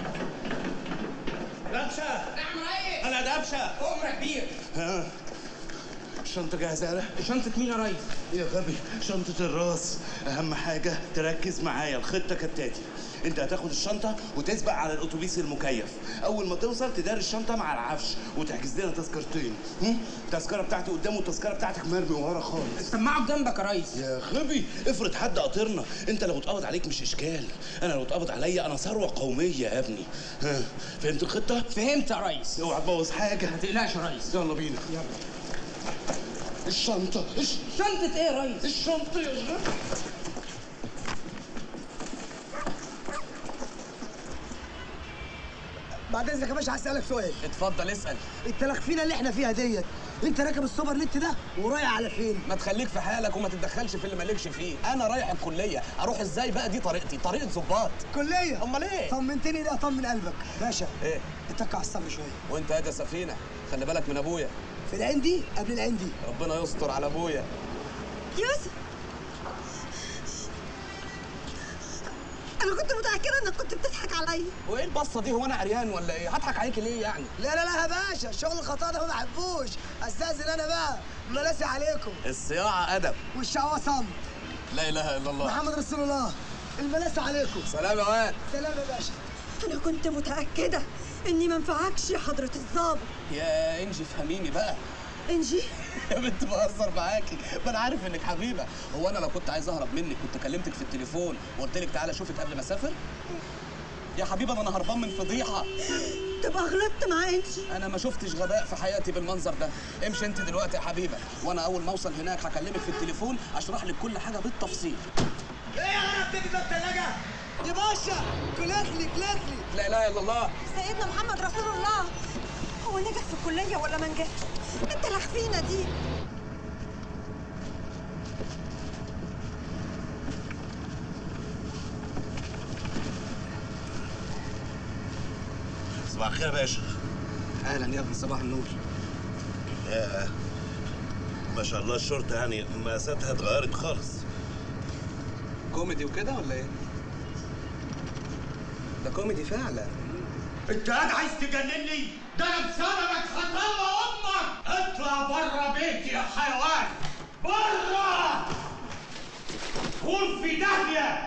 دبشه. نعم ريس. انا دبشه. أمر كبير. ها الشنطة جاهزة يالا؟ شنطة مين يا ريس؟ يا غبي شنطة الراس. أهم حاجة تركز معايا، الخطة كالتالي. أنت هتاخد الشنطة وتسبق على الأتوبيس المكيف، أول ما توصل تداري الشنطة مع العفش وتحجز لنا تذكرتين. هم؟ التذكرة بتاعتي قدام والتذكرة بتاعتك مرمي ورا خالص. السماعة جنبك يا ريس. يا غبي افرض حد قاطرنا، أنت لو اتقبض عليك مش إشكال، أنا لو اتقبض عليا أنا ثروة قومية يا ابني. ها فهمت الخطة؟ فهمت يا ريس. اوعى تبوظ حاجة. ما تقلقش يا ريس. يلا بينا. يلا. الشنطة الش... شنطة ايه يا ريس؟ الشنطة يا غبي. بعد اذنك يا باشا هسألك سؤال. اتفضل اسأل. التلخفينه اللي احنا فيها ديت، انت راكب السوبر نت ده ورايح على فين؟ ما تخليك في حالك وما تتدخلش في اللي مالكش فيه، انا رايح الكليه، اروح ازاي بقى؟ دي طريقتي، طريقه ظباط. كليه؟ امال ايه؟ طمنتني ده، طمن قلبك باشا. ايه؟ اتك على الصبر شويه. وانت يا ده سفينه خلي بالك من ابويا. في العين دي قبل العين دي. ربنا يستر على ابويا. يوسف، انا كنت متاكده انك كنت بتضحك عليا. وايه البصه دي؟ هو انا عريان ولا ايه؟ هضحك عليكي ليه يعني؟ لا لا لا يا باشا، شغل الخطا ده ما بحبوش. استاذن انا بقى، ملاسي عليكم. الصياعه ادب والشقوه صمت. لا اله الا الله محمد رسول الله. الملاسي عليكم. سلام يا واد. سلام يا باشا. انا كنت متاكده اني ما انفعكش يا حضره الضابط. يا انجي فهميني بقى. انجي؟ يا بنت بهزر معاكي، ما انا عارف انك حبيبه. هو انا لو كنت عايز اهرب منك كنت كلمتك في التليفون وقلت لك تعالى اشوفك قبل ما اسافر؟ يا حبيبه ده انا هربان من فضيحه. تبقى غلطت مع انجي. انا ما شفتش غباء في حياتي بالمنظر ده. امشي انت دلوقتي يا حبيبه، وانا اول ما اوصل هناك هكلمك في التليفون اشرح لك كل حاجه بالتفصيل. ايه يا غرب تيجي في الثلاجه؟ يا باشا كلاتلي كلاتلي. لا اله الا الله. سيدنا محمد رسول الله. هو نجح في الكليه ولا ما نجحش؟ انت لخفينا دي. صباح الخير يا باشا. اهلا يا ابني، صباح النور. يا ما شاء الله الشرطه يعني مقاساتها اتغيرت خالص. كوميدي وكده ولا ايه؟ ده كوميدي فعلا. انت قاعد عايز تجنني؟ ده انا بسببك هطلع امك! اطلع بره بيتي يا حيوان! بره! قول في داهيه!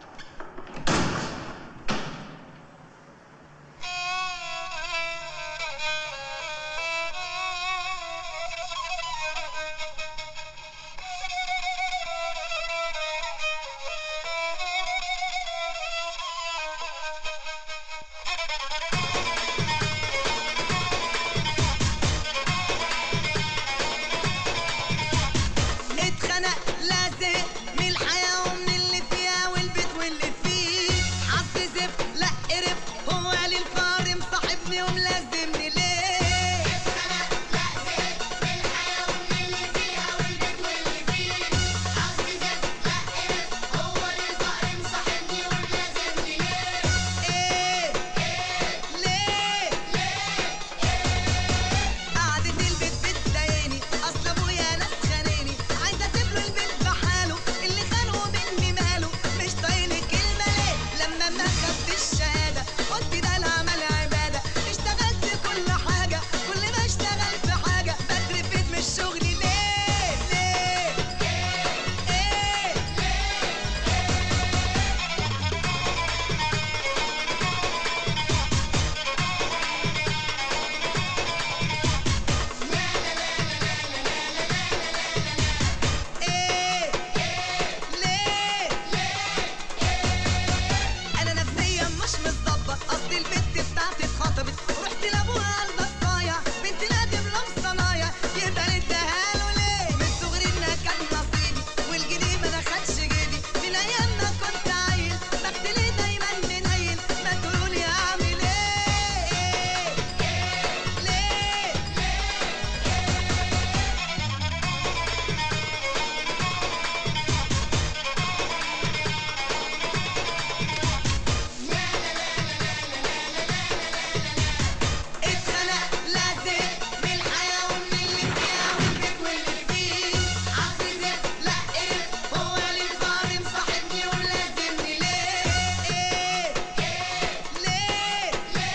اتخنق لازق من الحياة ومن اللي فيها والبيت واللي فيه. حظ زفت لا قرف، هو قال الفار مصاحبني وملازمني ليه؟ اتخنق لازق من الحياة ومن اللي فيها والبيت واللي فيه. حظ زفت لا قرف، هو قال الفار مصاحبني وملازمني ليه؟ ايه؟ ايه؟ ليه؟ ليه؟ ايه؟ قعدة البيت بتضايقني، اصل ابويا ناس خانقني. عايزه اسيب له البيت بحاله، اللي خانه مني ماله. مش طايق كلمه ليه لما ما خدت الشهاده. قلت ده العمل عباده، اشتغلت كل حاجه، كل ما اشتغل في حاجه بترفد من الشغل ليه؟ ليه؟ ايه؟ ايه؟ ليه؟ انا نفسيا مش متظبط، اصل البت بتاعتي اتخطبت ورحت لابوها قلبك ضايع. بنت نادم لام صنايع، يبقى نديها له ليه؟ من صغري انها كان نصيبي والجنيه ما دخلش جيبي. من ايام ما كنت عيل بختلي دايما منيل، ما تقولي اعمل ايه؟ ليه؟ اتخنق لازق من الحياة ومن اللي فيها والبيت واللي فيه. حظ زفت لا قرف، هو قال الفار مصاحبني وملازمني ليه؟ ايه؟ ليه؟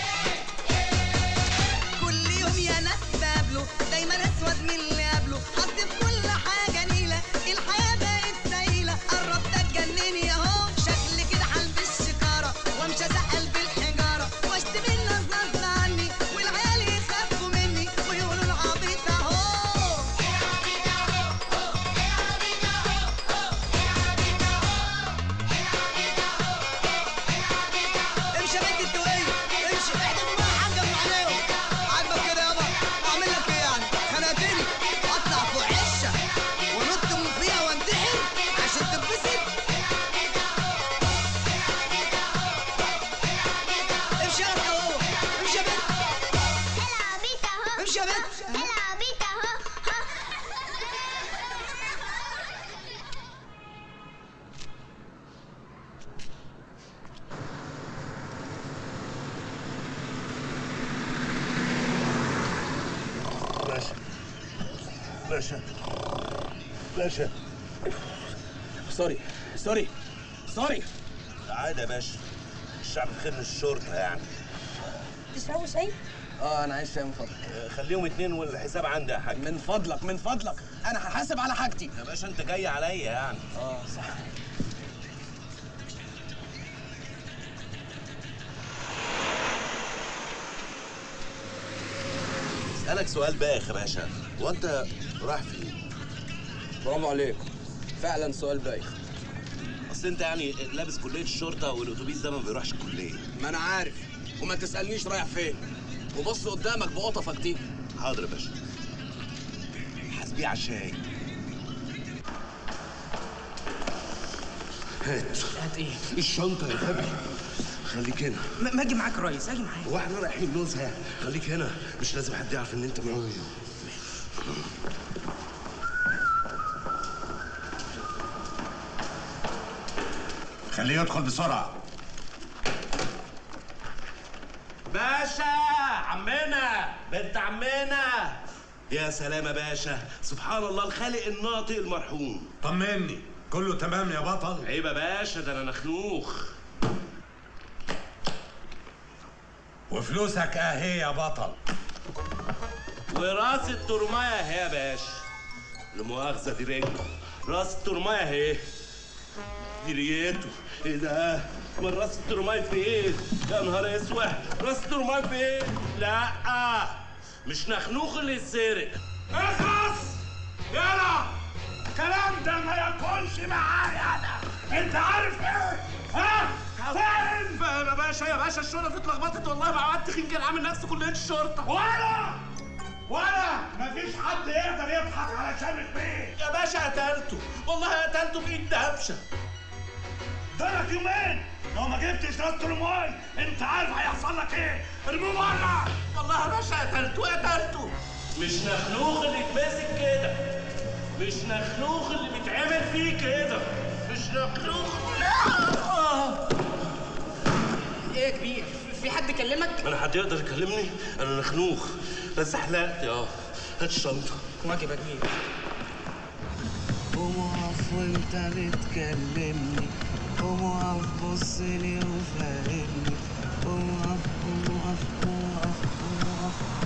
كل يوم يا ناس بقابله دايما اسود من اللي قبله. حظ في كل حاجة نيلة، الحياة بقت سايلة. قربت اتجنني اهو، شكلي كده هلبس شكارة وامشي ازقل بالحجارة واشتمي الناس غصب عني، والعيال يخافوا مني ويقولوا العبيط اهو. العبيط اهو، العبيط اهو، العبيط اهو، العبيط اهو، العبيط اهو. امشي يا بنت التوقية، امشي احدف بقى حاجة من عليهم. عاجبك كده يابا؟ اعمل لك ايه يعني؟ خنقتني؟ اطلع فوق عشة ونط من فيها وانتحر عشان تتبسط؟ امشي يا هو، امشي يا بنت، العبيط اهو، امشي يا بنت. العبيط اهو. باشا باشا باشا سوري سوري سوري. عادي يا باشا، الشعب بخير من الشرطه يعني. تشربوا شاي؟ اه انا عايز شاي من فضلك. آه، خليهم اتنين والحساب عندي يا حاج. من فضلك من فضلك، انا هحاسب على حاجتي. يا باشا انت جاي عليا يعني. اه صح. اسالك سؤال بايخ يا باشا، هو انت رايح فين؟ برافو عليك، فعلا سؤال بايخ. اصل انت يعني لابس كليه الشرطه والاتوبيس ده ما بيروحش الكليه. ما انا عارف، وما تسالنيش رايح فين، وبص قدامك بقطفك دي. حاضر يا باشا، حاسبيه على الشاي. هات هات ايه؟ الشنطه يا غبي. خليك هنا. ما ما اجي معاك يا ريس، اجي معاك. هو احنا رايحين نزهه؟ خليك هنا، مش لازم حد يعرف ان انت معايا. خليه يدخل بسرعة. باشا عمنا بنت عمنا. يا سلام يا باشا، سبحان الله الخالق الناطق المرحوم. طمني، كله تمام يا بطل؟ عيب يا باشا، ده انا نخنوخ. وفلوسك اهي يا بطل. وراس الترمايه اهي يا باشا. لمؤاخذة دي رجله، راس الترمايه اهي. دي ريته. ايه ده؟ من راس الترمايه فين؟ يا نهار اسود، راس الترمايه فين؟ لا مش نخنوخ اللي يتسرق. اخلص يلا، الكلام ده ما ياكلش معايا انا. انت عارف ايه؟ ها؟ فاهم؟ فاهم يا باشا. يا باشا الشرطه اتلخبطت والله، مع واد تخين كان عامل نفسه كليه الشرطه. ولا ولا مفيش حد يقدر يضحك على شامخ بيه. يا باشا قتلته والله، قتلته بايد دهبشه. ادالك يومين، لو ما جبتش راس ترماي انت عارف هيحصل لك ايه؟ ارموه بره. والله يا باشا قتلته قتلته. مش نخنوخ اللي يتمسك كده، مش نخنوخ اللي بيتعمل فيه كده، مش نخنوخ. آه. ايه يا كبير؟ في حد كلمك؟ انا حد يقدر يكلمني؟ انا نخنوخ بس حلقت. اه هات الشنطه. واجب يا كبير. قوم اقف وانت بتكلمني، قوم اقف بصلي وفهمني، قوم اقف قوم اقف قوم اقف قوم اقف.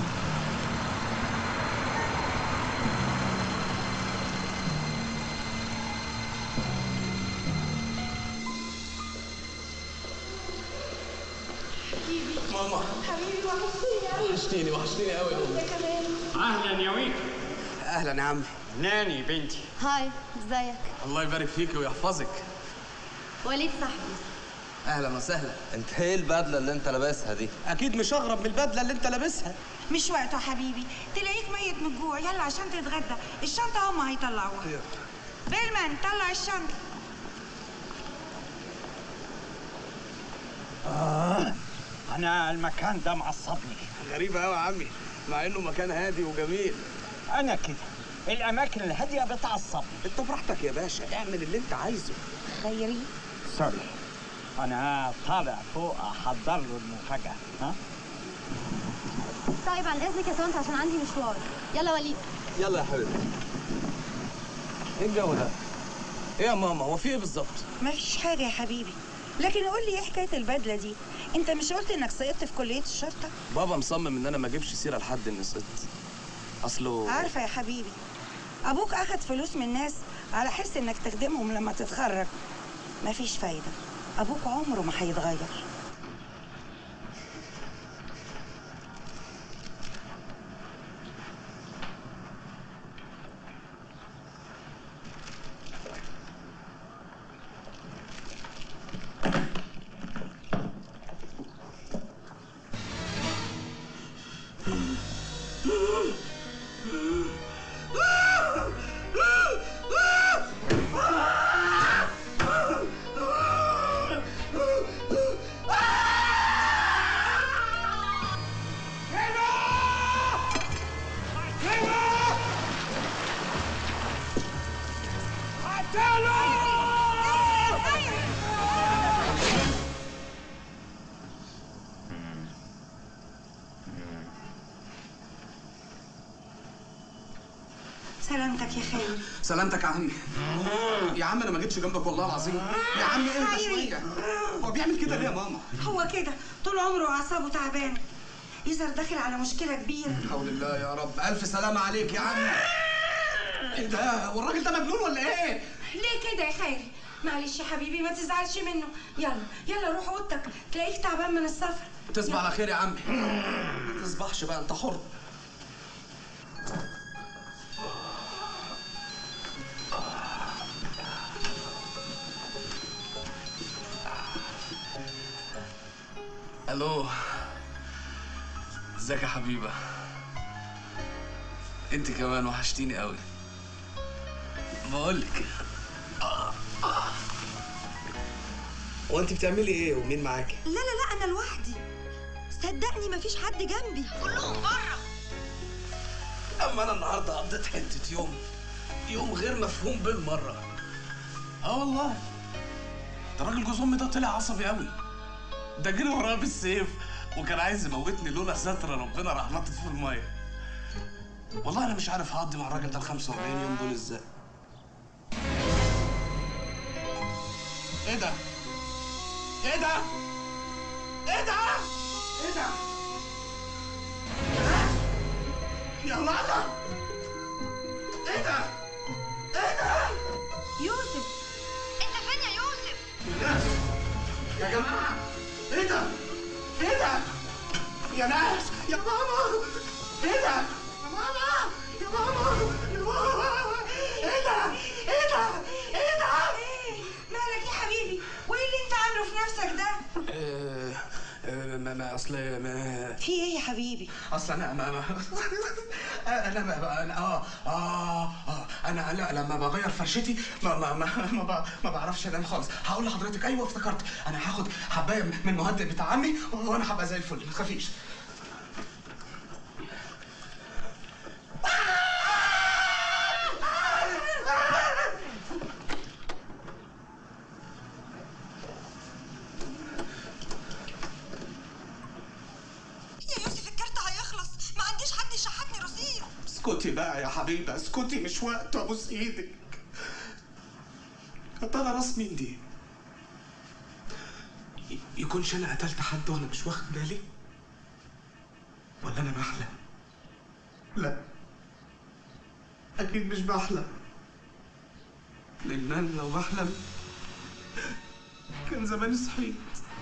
ماما حبيبي وحشتني قوي. وحشتيني وحشتيني قوي يا انت ماما. كمان. اهلا يا ويكي. اهلا يا عمي. ناني بنتي. هاي، ازيك؟ الله يبارك فيك ويحفظك. وليد صاحبي. اهلا وسهلا. انت ايه البدله اللي انت لابسها دي؟ اكيد مش اغرب من البدله اللي انت لابسها. مش وقته حبيبي، تلاقيك ميت من الجوع. يلا عشان تتغدى، الشنطه هم هيطلعوها. بيرمان طلع الشنطه. آه أنا المكان ده معصبني. غريبة أوي يا عمي، مع إنه مكان هادي وجميل. أنا كده، الأماكن الهادية بتعصبني. أنت براحتك يا باشا، اعمل اللي أنت عايزه. خيري. سوري، أنا طالع فوق أحضر له المفاجأة. ها؟ طيب عن اذنك يا طنط عشان عندي مشوار. يلا وليد. يلا يا حبيبي. إيه الجو ده؟ إيه يا ماما، هو في إيه بالظبط؟ مفيش حاجه يا حبيبي، لكن قول لي ايه حكايه البدله دي؟ انت مش قلت انك سقطت في كليه الشرطه؟ بابا مصمم إن أنا ما أجيبش سيرة لحد إني سقطت. أصله عارفه يا حبيبي، ابوك اخد فلوس من الناس على حس انك تخدمهم لما تتخرج. مفيش فايده، ابوك عمره ما هيتغير. سلامتك يا خير. سلامتك يا عمي. يا عم انا ما جيتش جنبك والله العظيم. يا عم اهدى شويه. هو بيعمل كده ليه يا ماما؟ هو كده طول عمره اعصابه تعبانه، يظهر داخل على مشكله كبيره. حول الله يا رب. الف سلامه عليك يا عم. ايه ده؟ هو الراجل ده مجنون ولا ايه؟ ليه كده يا خيري؟ معلش يا حبيبي ما تزعلش منه. يلا يلا روح اوضتك، تلاقيك تعبان من السفر. تصبح على خير يا عمي. ما تصبحش بقى، انت حر. الو، ازيك يا حبيبه؟ انت كمان وحشتيني قوي. بقولك هو انت بتعملي ايه ومين معاكي؟ لا لا لا انا لوحدي، صدقني مفيش حد جنبي، كلهم بره. اما انا النهارده قضيت حته يوم يوم غير مفهوم بالمره. اه والله، ده راجل جوز امي ده طلع عصبي قوي. ده جري ورايا بالسيف وكان عايز يموتني لولا ستر ربنا راح نطت في الميه. والله انا مش عارف هقضي مع الراجل ده ال خمسة وأربعين يوم دول ازاي. ايه ده؟ ايه ده؟ ايه ده؟ ايه ده؟ يا لالا! ايه ده؟ ايه ده؟ يوسف انت فين يا يوسف؟ ناس يا جماعه ايه ده؟ ايه ده؟ يا ناس يا ماما ايه ده؟ يا ماما يا ماما يا ماما ايه ده؟ ايه ده؟ ايه ده؟ ايه مالك يا حبيبي؟ وايه اللي انت عامله في نفسك ده؟ آه، آه، ما ما اصل ما في ايه يا حبيبي؟ اصل انا ما ما انا ما انا اه اه اه انا لا لما بغير فرشتي ما ما ما ما, ب- ما بعرفش انام خالص. هقول لحضرتك ايوه افتكرت، انا هاخد حبايه من المهدئ بتاع عمي وانا هبقى زي الفل ما تخافيش. يا يوسف الكارت هيخلص، ما عنديش حد يشحتني رصيد. اسكتي بقى يا حبيبه اسكتي، مش وقت ابوس ايدك. يا ترى راس مين دي؟ ي- يكونش انا قتلت حد وانا مش واخد بالي؟ ولا انا بحلم؟ لا اكيد مش بحلم، لان انا لو بحلم كان زماني صحيت.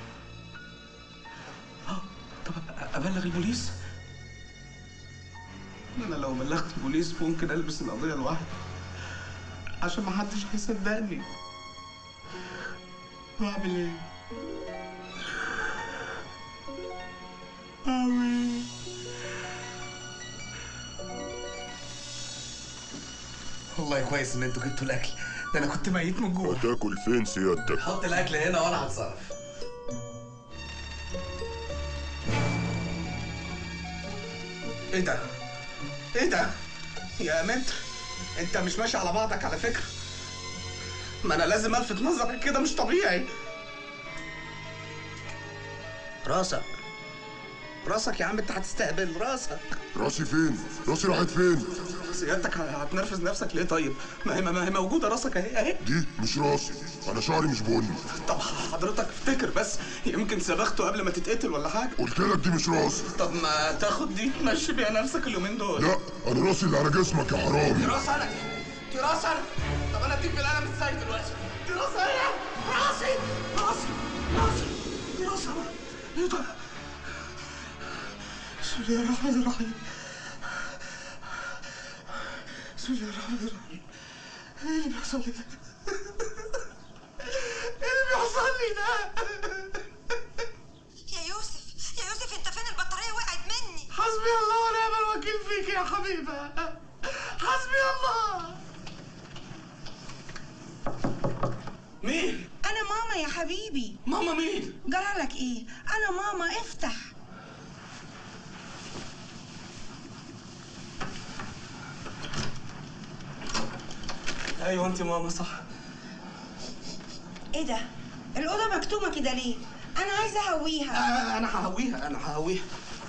اه طب ابلغ البوليس؟ انا لو بلغت البوليس ممكن البس القضيه لوحدي عشان محدش هيصدقني. واعمل ايه؟ اعمل ايه؟ والله كويس ان انتوا جبتوا الاكل، ده انا كنت ميت من جوه. هتاكل فين سيادتك؟ حط الاكل هنا وانا هتصرف. ايه ده؟ ايه ده؟ يا متر انت مش ماشي على بعضك على فكره. ما انا لازم الفت نظرك كده، مش طبيعي. راسك راسك يا عم، انت هتستقبل راسك. راسي فين؟ راسي راحت فين؟ سيادتك هتنرفز نفسك ليه طيب؟ ما هي ما هي موجوده راسك اهي اهي. دي مش راسي، انا شعري مش بني. طب حضرتك افتكر بس، يمكن سبخته قبل ما تتقتل ولا حاجه. قلت لك دي مش راسي. طب ما تاخد دي تمشي بيها نفسك اليومين دول. لا انا راسي اللي على جسمك يا حرامي. دي راس انا دي راس انا طب انا اديك بالقلم ازاي دلوقتي؟ دي راس انا راسي راسي راسي دي راس انا. ايه ده؟ بسم الله الرحمن الرحيم. بسم الله الرحمن الرحيم. ايه اللي بيحصل لي ده؟ ايه اللي بيحصل لي ده؟ يا يوسف يا يوسف انت فين؟ البطاريه وقعت مني. حسبي الله ونعم الوكيل فيك يا حبيبه. حسبي الله. مين؟ انا ماما يا حبيبي. ماما مين؟ جرالك ايه؟ انا ماما، افتح. ايوه انت ماما صح. ايه ده؟ الاوضه مكتومه كده ليه؟ انا عايزه اهويها. آه انا ههويها انا ههويها.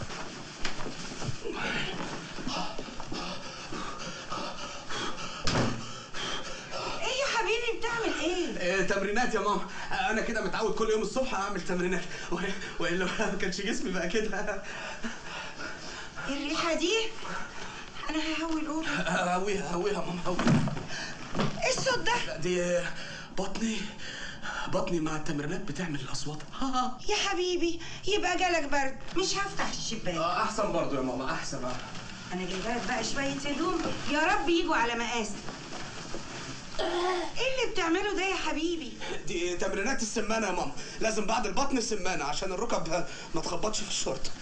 ايه يا حبيبي بتعمل ايه؟ آه تمرينات يا ماما. آه انا كده متعود كل يوم الصبح اعمل تمرينات، و- والا ما كانش جسمي بقى كده. الريحه دي؟ انا ههوي الاوضه. ههويها ههويها ماما ههويها. ايه الصوت ده؟ لا دي بطني بطني مع التمرينات بتعمل الاصوات. يا حبيبي يبقى جالك برد، مش هفتح الشباك. اه احسن برضو يا ماما احسن. اه انا جايبه لك بقى شويه هدوم يا رب يجوا على مقاسك. ايه اللي بتعمله ده يا حبيبي؟ دي تمرينات السمانه يا ماما، لازم بعد البطن سمانه عشان الركب ما تخبطش في الشورت.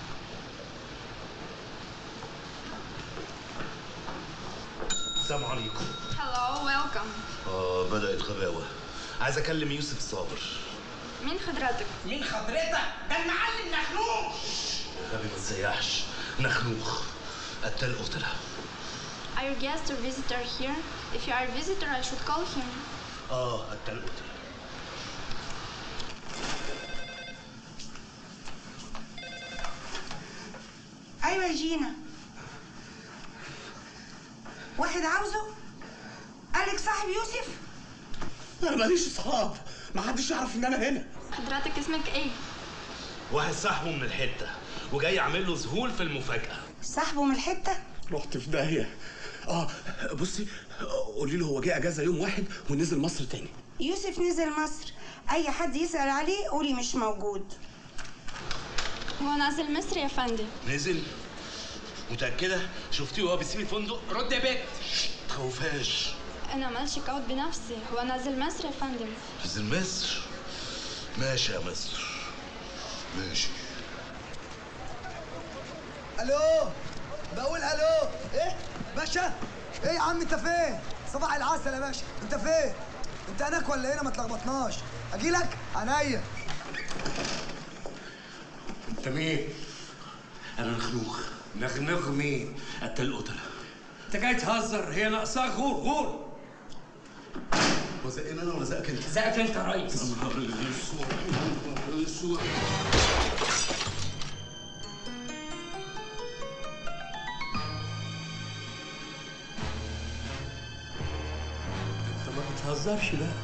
السلام عليكم. هلو ويلكم. اه بدأت غباوة. عايز اكلم يوسف صابر. مين حضرتك؟ مين حضرتك؟ ده المعلم نخنوخ. غبي ما تزيحش. نخنوخ قتال قتلة. Are you guest or visitor here? If you are a visitor, I should call him. اه قتال قتلة. ايوه يا جينا. واحد عاوزه؟ قالك صاحب يوسف؟ انا ماليش اصحاب، ما حدش يعرف ان انا هنا. حضرتك اسمك ايه؟ واحد صاحبه من الحته وجاي يعمل له ذهول في المفاجاه. صاحبه من الحته؟ رحت في داهيه. اه بصي قولي له هو جه اجازه يوم واحد ونزل مصر تاني. يوسف نزل مصر، اي حد يسأل عليه قولي مش موجود. هو نازل مصر يا فندم. نزل؟ متأكدة؟ شفتيه وهو بيسيب الفندق؟ رد يا بت. تخوفهاش. انا مالش كوت بنفسي، هو نازل مصر يا فندم. نزل مصر؟ ماشي يا مصر، ماشي. الو، بقول الو. ايه باشا؟ ايه يا عم انت فين؟ صباح العسل يا باشا، انت فين؟ انت هناك ولا هنا؟ ما تلخبطناش. اجيلك عينيا. انت مين؟ انا نخنوخ. نخنوخ مين؟ قتل قتله. انت جاي تهزر؟ هي ناقصاك غور غور. هو زقني انا ولا زقك انت؟ زقك انت يا ريس. يا نهار اسود، يا نهار اسود. انت ما بتهزرش بقى.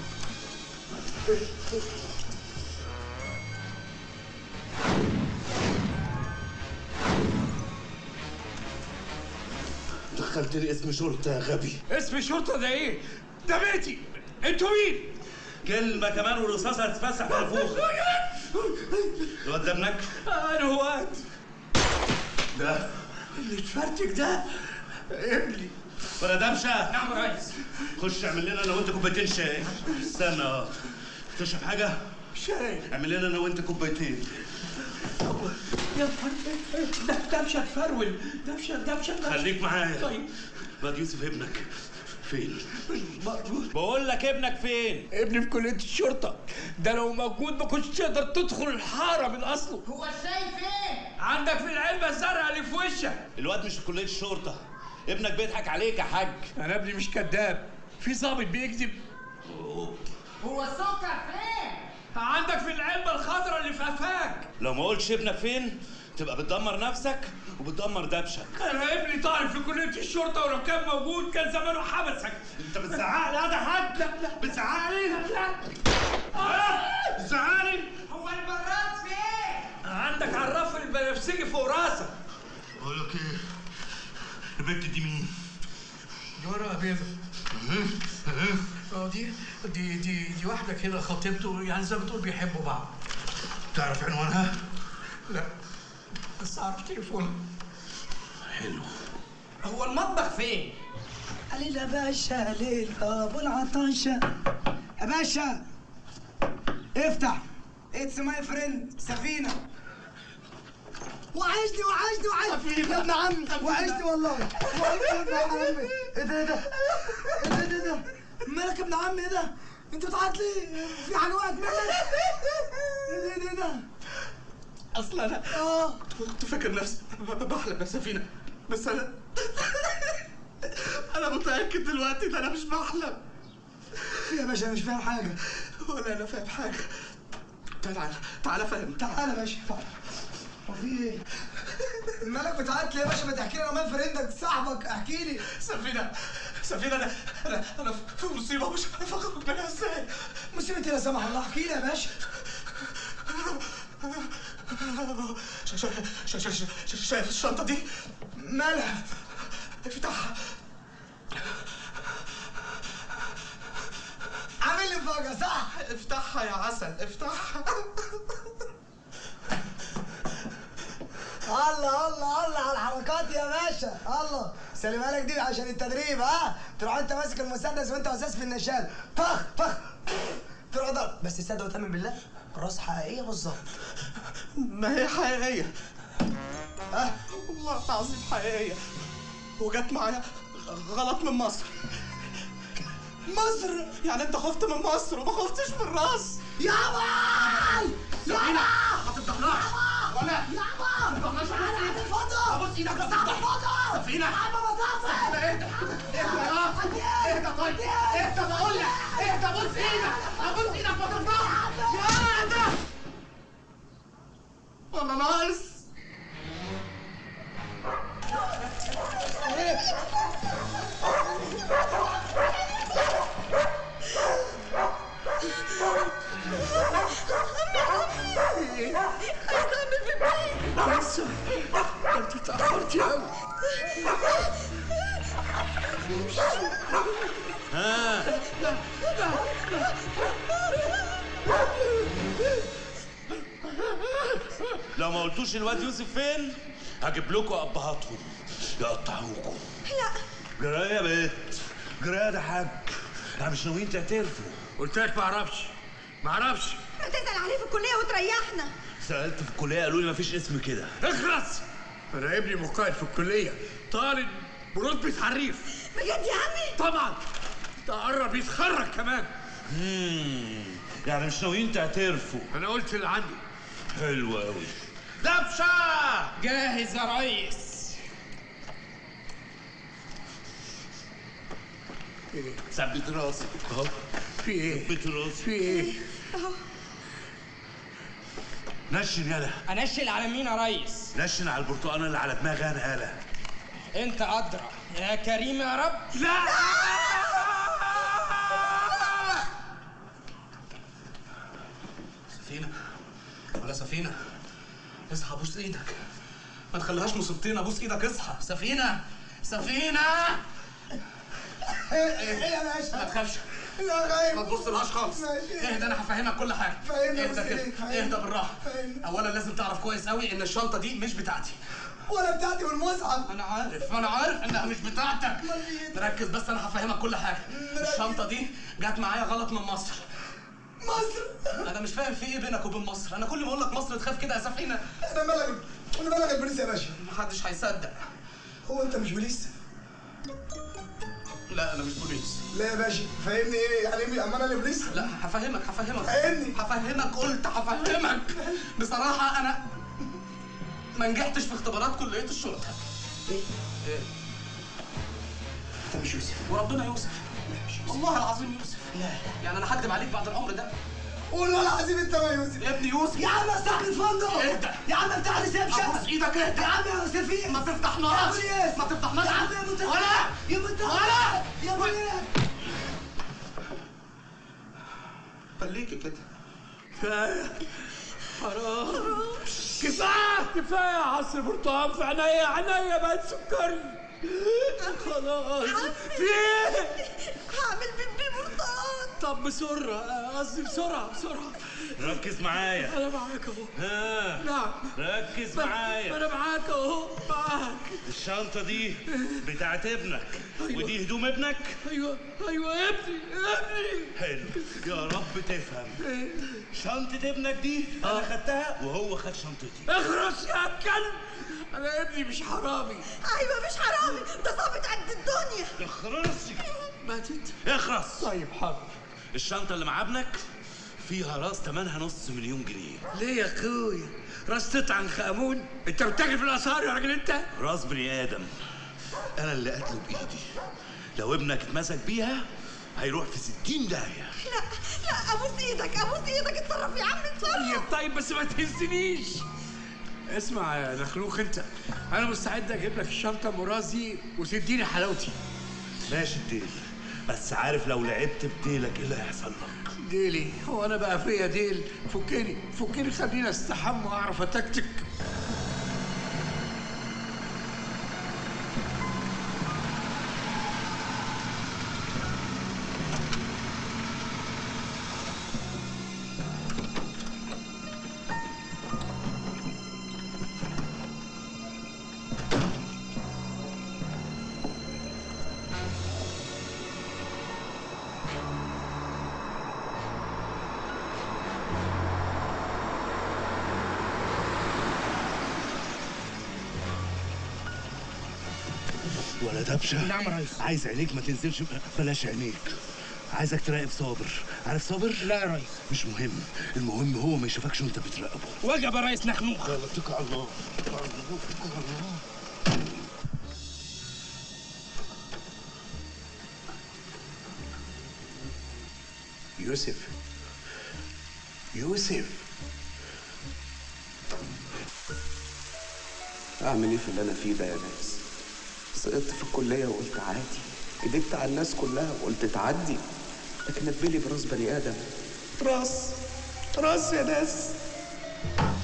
دخلتني اسم شرطه يا غبي. اسم شرطه ده ايه؟ ده بيتي. انتوا مين؟ كلمه كمان والرصاصه هتتفسح في الفوخ. الواد ده ابنك؟ انا واد. ده اللي اتفرتك ده ابني. ولا دمشه؟ نعم يا ريس. خش اعمل لنا انا وانت كوبايتين شاي. استنى اه تشرب حاجه؟ شاي. اعمل لنا انا وانت كوبايتين. يا ده دمشه تفرول. دمشه دمشه. خليك معايا. طيب. الواد يوسف ابنك فين؟ بقول لك ابنك فين؟ ابني في كليه الشرطه. ده لو موجود ما كنتش تقدر تدخل الحاره من اصله. هو الشاي فين؟ عندك في العلبه الزرقاء اللي في وشك. الواد مش في كليه الشرطه. ابنك بيضحك عليك يا حاج. انا ابني مش كذاب. في ضابط بيكذب. هو السكر فين؟ عندك في العلبه الخضراء اللي في قفاك. لو ما قلتش ابنك فين تبقى بتدمر نفسك وبتدمر دبشك. انا ابني طالب في كليه الشرطه ولو كان موجود كان زمانه حبسك. انت بتزعق لي هذا حد؟ لا لا بتزعق لي؟ لا اه بتزعق لي؟ هو البراد فين؟ عندك على الرف البنفسجي فوق راسك. بقول لك ايه؟ البنت دي مين؟ دي ورقه بيضه. اه دي دي دي دي واحده كده خطيبته، يعني زي ما بتقول بيحبوا بعض. تعرف عنوانها؟ لا بس اعرف تليفونها. حلو. هو المطبخ فين؟ قليل يا باشا، ليل ابو العطاشه. يا باشا افتح. اتس ماي فريند سفينه. وحشني وحشني وحشني يا ابن عمي، وحشني والله، وحشني يا ابن عمي. ايه ده ايه ده؟ ايه ده ايه ده؟ مالك يا ابن عمي؟ ايه ده؟ انت بتعيط ليه؟ في حاجه وقعت منك؟ ايه ده ايه ده؟ اصل انا اه كنت فاكر نفسي بحلم يا سفينه، بس انا انا متاكد دلوقتي ان انا مش بحلم. يا باشا انا مش فاهم حاجه. ولا انا فاهم حاجه. تعال تعال فاهم. تعال يا باشا تعال. هو في ايه؟ مالك بتعيط ليه يا باشا؟ ما تحكي لي، انا مال فريندك صاحبك، احكي لي. سفينه سفينه انا انا انا في مصيبه مش عارف اخرج منها ازاي. مصيبه ايه لا سمح الله؟ احكي لي يا باشا. شايف الشنطه دي؟ مالها؟ افتحها. عامل لي مفاجأة صح؟ افتحها يا عسل افتحها. الله الله الله على الحركات يا باشا. الله سلمها لك دي عشان التدريب. ها تروح انت ماسك المسدس وانت اساس في النشال، طخ طخ تروح ضرب. بس تصدق وتامن بالله راس حقيقيه بالظبط. ما هي حقيقيه. ها والله العظيم حقيقيه، وجت معايا غلط من مصر. مصر؟ يعني انت خفت من مصر وما خفتش من الراس. يابا سفينه ما تفضحناش ولا يابا ما تفضحناش. انا هتتفضل. ابوس ايدك ما تفضل. تفضحناش. سفينه يابا بطفل. اهدى اهدى يا اهدى طيب اهدى بقول لك اهدى. ابوس ايدك ابوس ايدك ما تفضحش. يا اهدى والله ناقص. ايه؟ عايزه اعمل بيبي. لسه انت اتاخرتي قوي. ها لو ما قلتوش الواد يوسف فين هجيب لكم ابهاتهم يقطعوكم. لا جرايه يا بنت، جرايه ده حاج، احنا مش ناويين تعترفوا. قلت لك ما اعرفش ما اعرفش. هتسال عليه في الكليه وتريحنا. سالت في الكليه قالوا لي مفيش اسم كده. اخرس. انا ابني مقاعد في الكليه طالب برتبه حريف. بجد يا عمي؟ طبعا ده قرب يتخرج كمان. امم يعني مش ناويين تعترفوا. انا قلت اللي عندي. حلو قوي. دبشه جاهز يا ريس. ايه؟ ثبت راسك اهو. في ايه؟ ثبت راسك. في ايه؟ اهو. نشن يالا. انشل على مين يا ريس؟ نشن على البرتقانه اللي على دماغي انا يالا. انت ادرى يا كريم يا رب. لا سفينة ولا سفينة، اصحى بوس ايدك، ما تخليهاش مصيبتين. ابوس ايدك اصحى. سفينة سفينة. ايه يا باشا؟ ما تخافش، لا غايب، ما تبصلهاش خالص. اهدى انا هفهمك كل حاجة. فهمني اهدى كده، اهدى بالراحة. اولا لازم تعرف كويس قوي ان الشنطة دي مش بتاعتي ولا بتاعتي والمصحف. انا عارف انا عارف انها مش بتاعتك. ركز بس انا هفهمك كل حاجة. الشنطة دي جت معايا غلط من مصر. مصر؟ انا مش فاهم في ايه بينك وبين مصر. انا كل ما اقول لك مصر تخاف كده يا سفينة. انا بلغ انا بلغ البوليس يا باشا. محدش هيصدق. هو انت مش بوليس؟ لا انا مش بوليس. لا يا باشا فهمني ايه يعني ايه اما انا اللي بوليس؟ لا هفهمك هفهمك فهمني. هفهمك قلت هفهمك. بصراحة انا ما نجحتش في اختبارات كلية الشرطة. ايه؟ ايه؟ انت مش يوسف وربنا يوسف. والله العظيم يوسف. لا يعني انا هكدب عليك بعد العمر ده؟ والله العظيم انت ما يوسف يا ابني يوسف. يا عم صاحب الفندق. اهدى يا عم بتاع ريسبشن. ابوس ايدك اهدى. يا عم يا سفير ما تفتحناش. ما تفتحناش. يا عم يا بنت ولا يا بنت ولا يا بنت. خليكي كده. كفايه حرام. كفايه كفايه عصر برتقال في عينيا عينيا بقت سكري. خلاص. في ايه؟ هعمل بيبي برتقال. طب بسرعه قصدي بسرعه بسرعه. ركز معايا. انا معاك اهو. ها نعم ركز ما معايا. انا معاك اهو معاك. الشنطة دي بتاعت ابنك. أيوة. ودي هدوم ابنك. ايوه ايوه ابني ابني. حلو يا رب تفهم. شنطة ابنك دي انا خدتها وهو خد شنطتي. اخرس يا كلب. انا ابني مش حرامي. ايوه مش حرامي، ده ظابط قد الدنيا. اخرسي. ماتت. اخرس. طيب حاضر. الشنطة اللي مع ابنك فيها راس ثمنها نص مليون جنيه. ليه يا اخويا؟ راس تطعن خامون؟ انت بتاكل في الاسعار يا راجل انت؟ راس بني ادم انا اللي قتله بايدي. لو ابنك اتمسك بيها هيروح في ستين داهية. لا لا ابوس ايدك ابوس ايدك اتصرف يا عم اتصرف. طيب طيب بس ما تهزنيش. اسمع يا نخلوخ انت، انا مستعد اجيب لك الشنطه مرازي وتديني حلاوتي. ماشي الديل، بس عارف لو لعبت بديلك ايه اللي هيحصل لك؟ ديلي؟ هو انا بقى فيا ديل؟ فكني فكني خليني استحمى واعرف اتكتك. ولا دبشه. نعم يا ريس. عايز عينيك ما تنزلش. بلاش عينيك، عايزك تراقب صابر. عارف صابر؟ لا يا ريس. مش مهم، المهم هو ما يشوفكش وانت بتراقبه. وجب يا ريس نخنوخ. يلا اتكل على الله. اتكل على الله اتكل على الله. يوسف يوسف اعمل ايه في اللي انا فيه ده يا ناس؟ سقطت في الكليه وقلت عادي، كدبت على الناس كلها وقلت تعدي، لكن اتبلي براس بني ادم. راس راس يا ناس.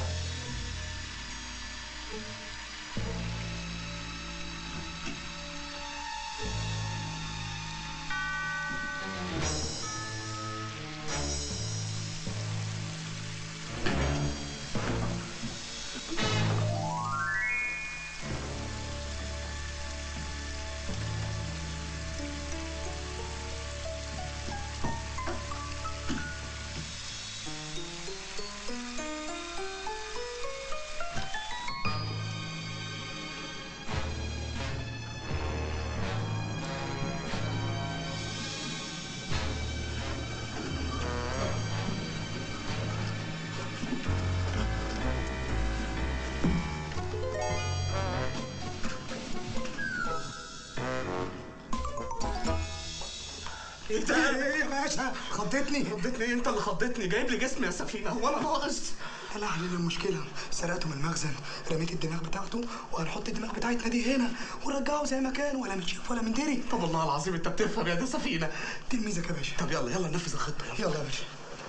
انت ايه يا باشا؟ خضتني خضتني ايه؟ انت اللي خضتني، جايب لي جسمي يا سفينه، هو انا ناقص؟ انا هحل المشكله، سرقته من المخزن، رميت الدماغ بتاعته وهنحط الدماغ بتاعتنا دي هنا ونرجعه زي ما كان، ولا متشاف ولا مندري. طب والله العظيم انت بتفهم يا ده سفينه. تلميذك يا باشا. طب يلا يلا ننفذ الخطه. يلا يلا يا باشا.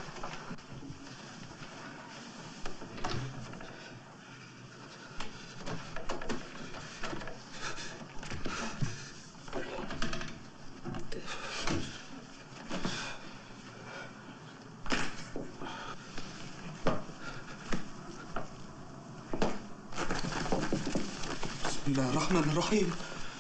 بسم الله الرحمن الرحيم.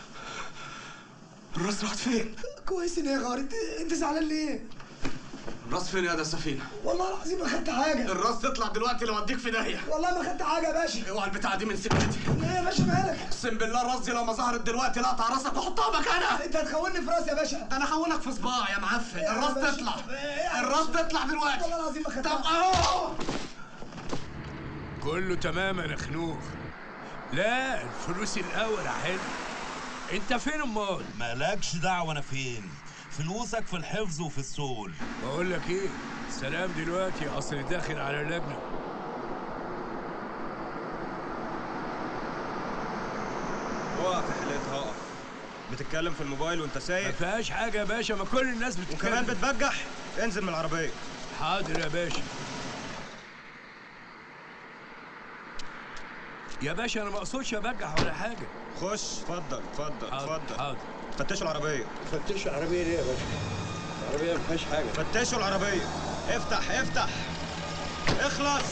الراس راحت فين؟ كويس ان هي غارت، انت زعلان ليه؟ الراس فين يا ده سفينه؟ والله العظيم ما خدت حاجه. الراس تطلع دلوقتي لو اديك في داهيه. والله ما خدت حاجه يا باشا. اوعى البتاعه دي من سكتي. ايه يا باشا مالك؟ اقسم بالله الراس دي لو ما ظهرت دلوقتي لا اقطع راسك واحطها مكانها. انت هتخوني في راسي يا باشا. ده انا هخونك في صباع يا معفن. يا الراس باشا. تطلع. إيه الراس تطلع دلوقتي. والله العظيم ما خدتها. طب اهو. كله تمام يا خنوخ. لا الفلوس الاول يا حلو. انت فين امال؟ مالكش دعوه انا فين. فلوسك في الحفظ وفي السول. بقول لك ايه، سلام دلوقتي، اصل داخل على لجنه. اقف يا حليتها اقف. بتتكلم في الموبايل وانت سايق؟ ما فيهاش حاجه يا باشا، ما كل الناس بتتكلم. وكمان بتبجح؟ انزل من العربيه. حاضر يا باشا. يا باشا انا ما اقصدش ابجح ولا حاجه. خش اتفضل اتفضل اتفضل. حاضر. فتشوا العربيه. فتشوا العربيه ليه يا باشا؟ العربيه ما فيهاش حاجه. فتشوا العربيه. افتح افتح. اخلص.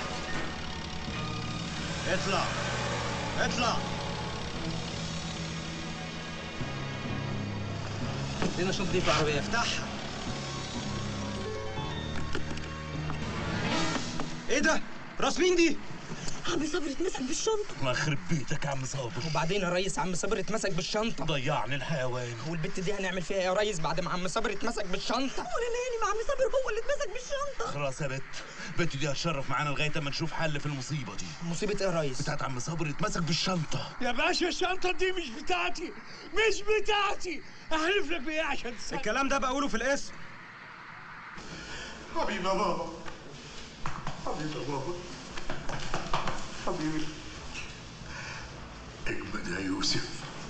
اطلع اطلع. ادينا شنطه دي في العربيه. افتحها. ايه ده؟ راس مين دي؟ عم صبري اتمسك بالشنطه. الله يخرب بيتك يا عم صابر. وبعدين يا ريس عم صبري اتمسك بالشنطه. ضيعني الحيوان. والبت دي هنعمل فيها ايه يا ريس بعد ما عم صبري اتمسك بالشنطه؟ وانا مالي مع عم صبري، هو اللي اتمسك بالشنطه. خلاص يا بت، البت دي هتشرف معانا لغايه اما نشوف حل في المصيبه دي. مصيبه ايه يا ريس؟ بتاعت عم صبري اتمسك بالشنطه. يا باشا الشنطه دي مش بتاعتي، مش بتاعتي. احلف لك بايه عشان تسكت؟ الكلام ده بقوله في الاسم. حبيبي يا بابا. حبيبي يا بابا. حبيبي. اجمد يا يوسف.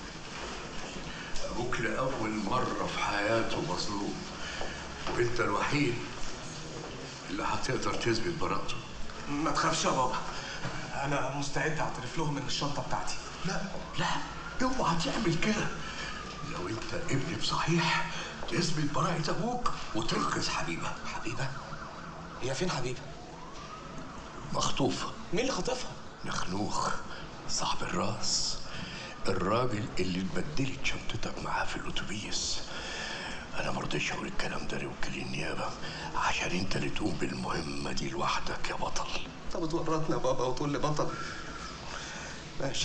ابوك لاول مره في حياته مظلوم، وانت الوحيد اللي هتقدر تثبت براءته. ما تخافش يا بابا، انا مستعد اعترف لهم ان الشنطه بتاعتي. لا لا اوعى تعمل كده. لو انت ابني بصحيح تثبت براءة ابوك وتنقذ حبيبه. حبيبه؟ هي فين حبيبه؟ مخطوفه. مين اللي خاطفها؟ نخنوخ صاحب الراس، الراجل اللي اتبدلت شنطتك معاه في الاتوبيس. انا مرضيش اقول الكلام ده لوكيل النيابه عشان انت اللي تقوم بالمهمه دي لوحدك يا بطل. طب تورطني يا بابا وتقول لي بطل؟ ماشي،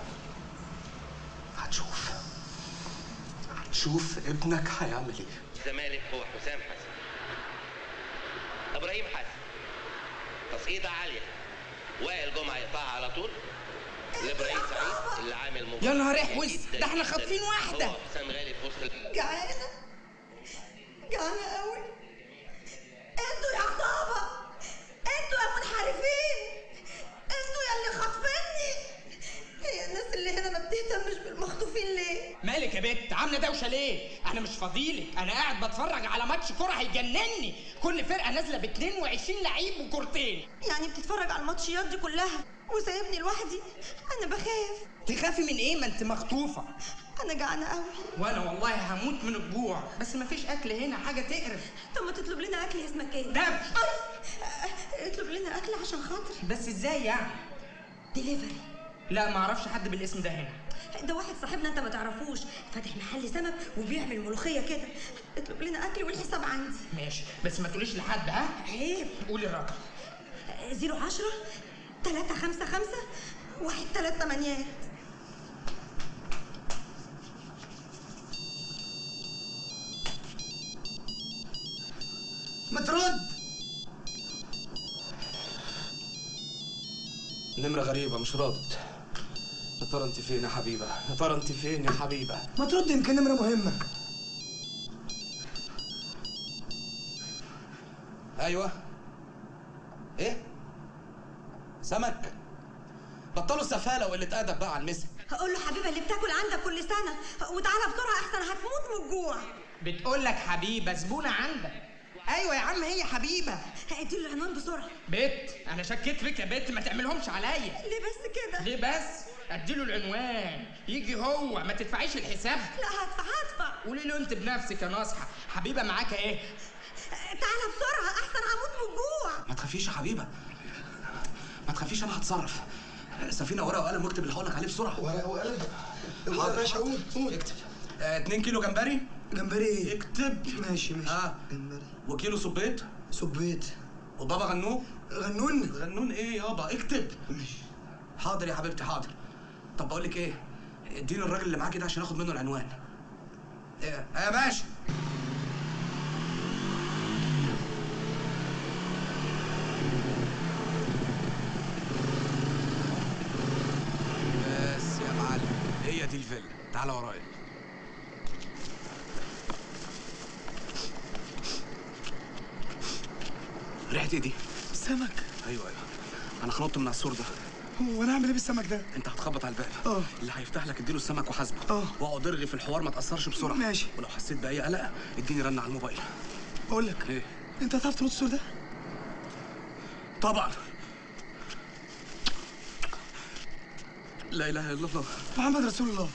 هتشوف هتشوف ابنك هيعمل ايه. الزمالك هو حسام حسن، ابراهيم حسن، تصعيدة عالية، وائل جمعة يقطعها على طول لابراهيم سعيد اللي عامل مباراة. يا نهار احوس، ده احنا خاطفين واحده. هو حسام غالي في وسط ال- جعانه جعانه قوي. انتوا يا عصابه، انتوا يا منحرفين، انتوا يا اللي خاطفيني. هي الناس اللي هنا ما بتهتمش بالمخطوفين ليه؟ مالك يا بت عامله دوشه ليه؟ انا مش فاضيلك، انا قاعد بتفرج على ماتش كوره هيجنني. كل فرقه نازله ب اتنين وعشرين لعيب وكورتين. يعني بتتفرج على الماتشيات دي كلها وسايبني لوحدي؟ انا بخاف. تخافي من ايه؟ ما انت مخطوفه. انا جعانه قوي. وانا والله هموت من الجوع، بس مفيش اكل هنا، حاجه تقرف. طب ما تطلب لنا اكل يا اسمك ايه؟ دب. اي اطلب لنا اكل عشان خاطري. بس ازاي يعني؟ ديليفري. لا ما اعرفش حد بالاسم ده هنا. ده واحد صاحبنا انت ما تعرفوش، فاتح محل سمك وبيعمل ملوخيه كده. اطلب لنا اكل والحساب عندي. ماشي، بس ما تقوليش لحد. ها عيب. قولي الرقم. زيرو عشرة تلاتة خمسة خمسة واحد تلات تمانيات. ما ترد. نمرة غريبة مش رد. يا ترى انت فين يا حبيبة؟ يا ترى انت فين يا حبيبة؟ ما ترد، يمكن نمرة مهمة. ايوه. ايه؟ سمك؟ بطلوا السفاله وقله ادب بقى على المسا. هقول له حبيبه اللي بتاكل عندك كل سنه وتعالى بسرعه احسن هتموت من الجوع. بتقول لك حبيبه زبونه عندك. ايوه يا عم هي حبيبه. ادي له العنوان بسرعه. بت انا شكيت فيك يا بت، ما تعملهمش عليا. ليه بس كده؟ ليه بس؟ اديله العنوان يجي هو، ما تدفعيش الحساب. لا هدفع هدفع. قولي له انت بنفسك يا ناصحه. حبيبه معاك ايه؟ تعالى بسرعه احسن هموت من الجوع. ما تخافيش يا حبيبه، ما تخافيش انا هتصرف. سفينه ورقه وقلم واكتب اللي هقول لك عليه بسرعه. ورقه وقلم؟ حاضر يا باشا. قول قول اكتب. اتنين كيلو جمبري. جمبري ايه؟ اكتب. ماشي ماشي. اه جمبري. وكيلو سبيط. سبيط. وبابا غنون. غنون؟ غنون ايه يابا؟ اكتب. ماشي. حاضر يا حبيبتي حاضر. طب بقول لك ايه؟ اديني الراجل اللي معاكي ده عشان اخد منه العنوان. ايه يا باشا؟ بس يا معلم هي دي الفيلا، تعالى ورايا. ريحة ايه دي؟ سمك. ايوه ايوه انا خنطت من على السور ده. هو انا اعمل ايه بالسمك ده؟ انت هتخبط على الباب. اه. اللي هيفتح لك اديله السمك وحاسبه. اه. واقعد ارغي في الحوار، ما تاثرش بسرعه. ماشي. ولو حسيت باي قلق اديني رن على الموبايل. بقول لك ايه؟ انت هتعرف تنط السور ده؟ طبعا. لا اله الا الله محمد رسول الله.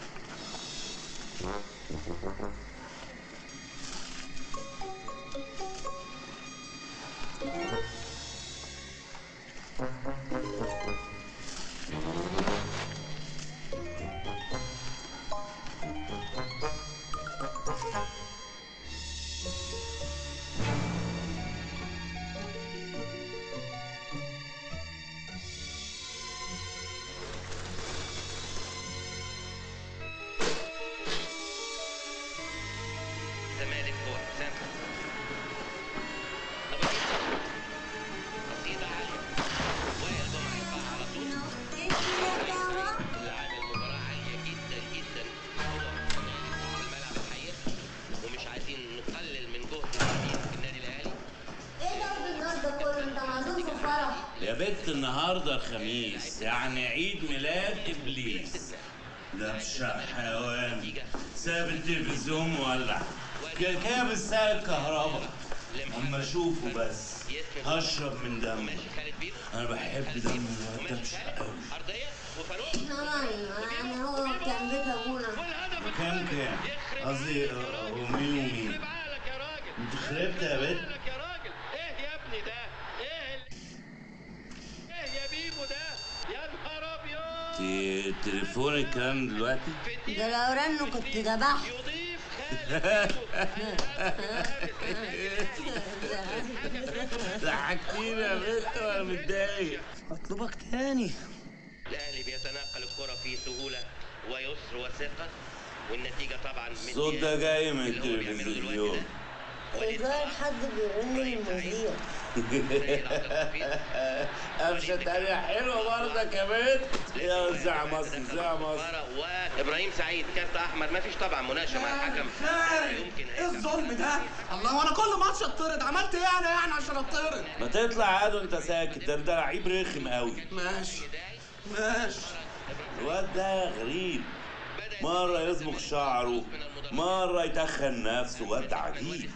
زمالك فوق حسام. طب قصيدة عالية. وائل جمعة يرفعها على طول. اللي عامل مباراة عالية جدا جدا هو في الملعب الحقيقي، ومش عايزين نقلل من جهد اللاعبين في النادي الاهلي. ايه ده النهارده كله؟ انت معزوم في فرح. يا بنت النهارده الخميس، يعني عيد ميلاد ابليس. ده بشع حيوان ساب التلفزيون مولع، كان كابس ساعة الكهرباء. اما اشوفه بس هشرب من دمه. انا بحب دم الواد ده بشع قوي. احنا راينا يعني هو كان بيت ابونا. كام كام؟ قصدي هو مين ومين؟ انت خربت يا بنت. انت تليفونك كام دلوقتي؟ ده لو رنه كنت ذبحه. ضحكتيني يا بنت وانا متضايق. اطلبك تاني. الاهلي بيتناقل الكرة في سهولة ويسر وثقة، والنتيجة طبعا من الصوت ده جاي من التلفزيون. ازاي حد بيرن المذيع؟ قفشة تانية حلوة برضك يا بنت. يا زع مصر زع مصر. وابراهيم سعيد كارت احمر، ما فيش طبعا مناقشه مع الحكم. يمكن ايه الظلم ده؟ الله، وانا كل ماتش اتطرد، عملت ايه انا يعني عشان اتطرد؟ ما تطلع عاد وانت ساكت، ده انت لعيب رخم قوي. ماشي ماشي. الواد ده غريب، مرة يصبغ شعره، مرة يتخن نفسه، واد عجيب.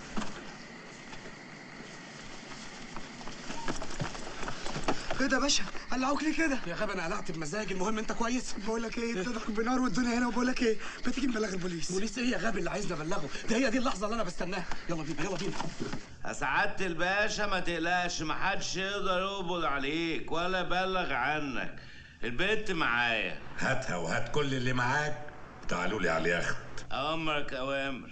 ايه ده يا باشا؟ قلعوك ليه كده؟ يا غبي انا قلعت بمزاجي، المهم انت كويس؟ بقول لك ايه، بتضرب بنار والدنيا هنا، وبقول لك ايه، ما تيجي نبلغ البوليس. بوليس ايه يا غبي اللي عايزني ابلغه؟ ده هي دي اللحظة اللي انا بستناها. يلا بينا يلا بينا. يا سعادة الباشا ما تقلقش، محدش يقدر يقبض عليك ولا يبلغ عنك. البنت معايا. هاتها وهات كل اللي معاك، تعالوا لي على اليخت. أوامرك أوامر.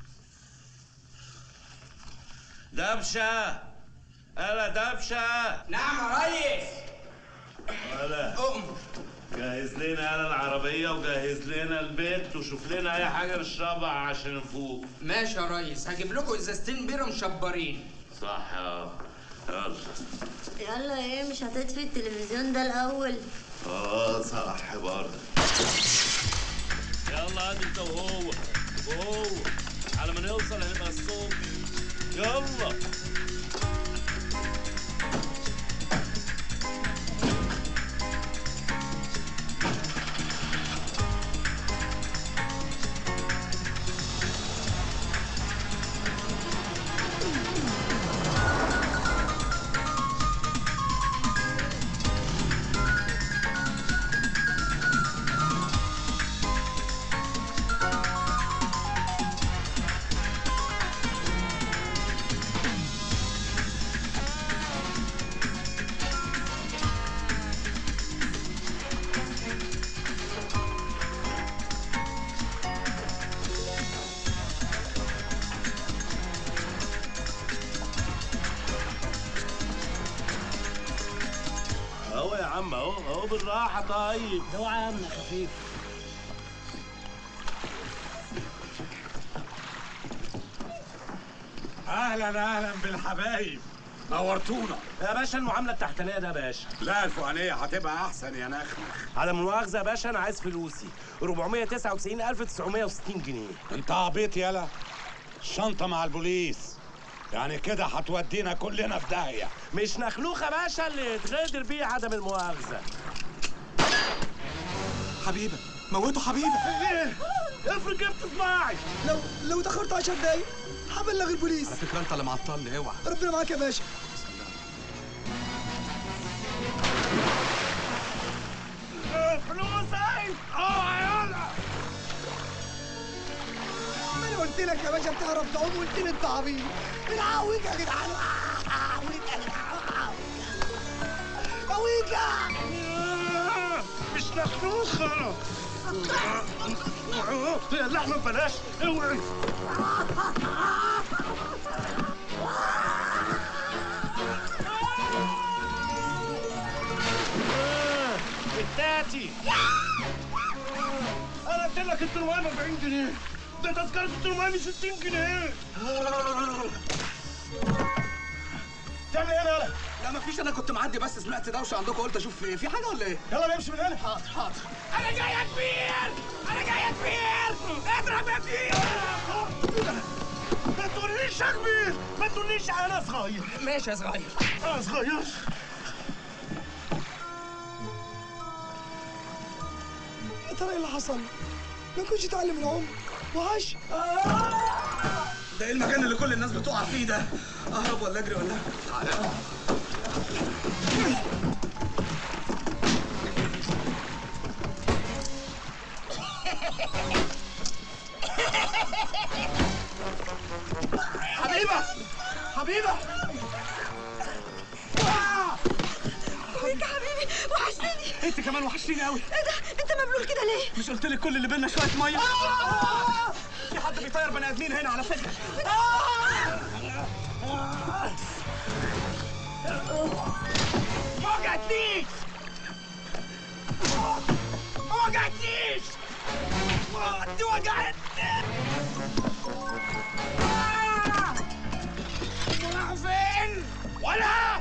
دبشة، ألا دبشة. نعم يا ريس. ولا أؤمر. جهز لنا أنا العربية وجهز لنا البيت وشوف لنا أي حاجة نشربها عشان نفوق. ماشي يا ريس، هجيب لكم إزازتين بيرة مشبرين. صح اه. يلا. يلا ايه، مش هتطفي التلفزيون ده الأول؟ اه صح برضه. يلا هات انت وهو وهو على ما نوصل هنبقى الصبح. يلا. اهو يا عم اهو اهو بالراحه. طيب اوعى يا ابني خفيف. اهلا اهلا بالحبايب، نورتونا يا باشا. المعامله التحتانيه ده يا باشا. لا الفوقانيه هتبقى احسن يا نخنخ. على مؤاخذه يا باشا، انا عايز فلوسي أربعمية وتسعة وتسعين ألف وتسعمية وستين جنيه. انت عبيط يالا، الشنطه مع البوليس، يعني كده هتودينا كلنا في داهيه. مش نخلوخ يا باشا اللي يتغدر بيه عدم المؤاخذه. حبيبه موته حبيبه. ايه؟ افرض جبت صباعي. لو لو اتاخرت عشر دقايق هبلغ البوليس. على فكره انت اللي معطلني، اوعى. ربنا معاك يا باشا. فلوسي. اه يلا. ما انا قلت لك يا باشا بتعرف تعوم، قلت لي انت عبيط. العويكه يا جدعان، عويكه يا جدعان، عويكه. مش نخلوخ انا. اللحمه ببلاش. اوعي. التاتي. انا قلت لك الترمايه ب أربعين جنيه، ده تذكره الترمايه ب ستين جنيه. تعمل ايه يلا؟ لا مفيش، انا كنت معدي بس سمعت دوشه عندكم قلت اشوف في في حاجه ولا ايه؟ يلا نمشي من هنا. حاضر حاضر. انا جاي يا كبير، انا جاي يا كبير، اضرب يا كبير. ما تقوليش يا كبير، ما تقوليش انا صغير. ماشي يا صغير. انا صغير. يا ترى ايه اللي حصل؟ ما كنتش اتعلم العوم وعاش. ده ايه المكان اللي كل الناس بتقع فيه ده؟ اهرب ولا اجري ولا؟ تعالى. حبيبه حبيبه. ويك يا حبيبي وحشتني. انت كمان وحشتيني قوي. ايه ده؟ انت مبلول كده ليه؟ مش قلت لك كل اللي بينا شويه ميه؟ في حد بيطير بني ادمين هنا على فكره. ما وجعتنيش، ما وجعتنيش، دي وجعتني. راح فين؟ ولا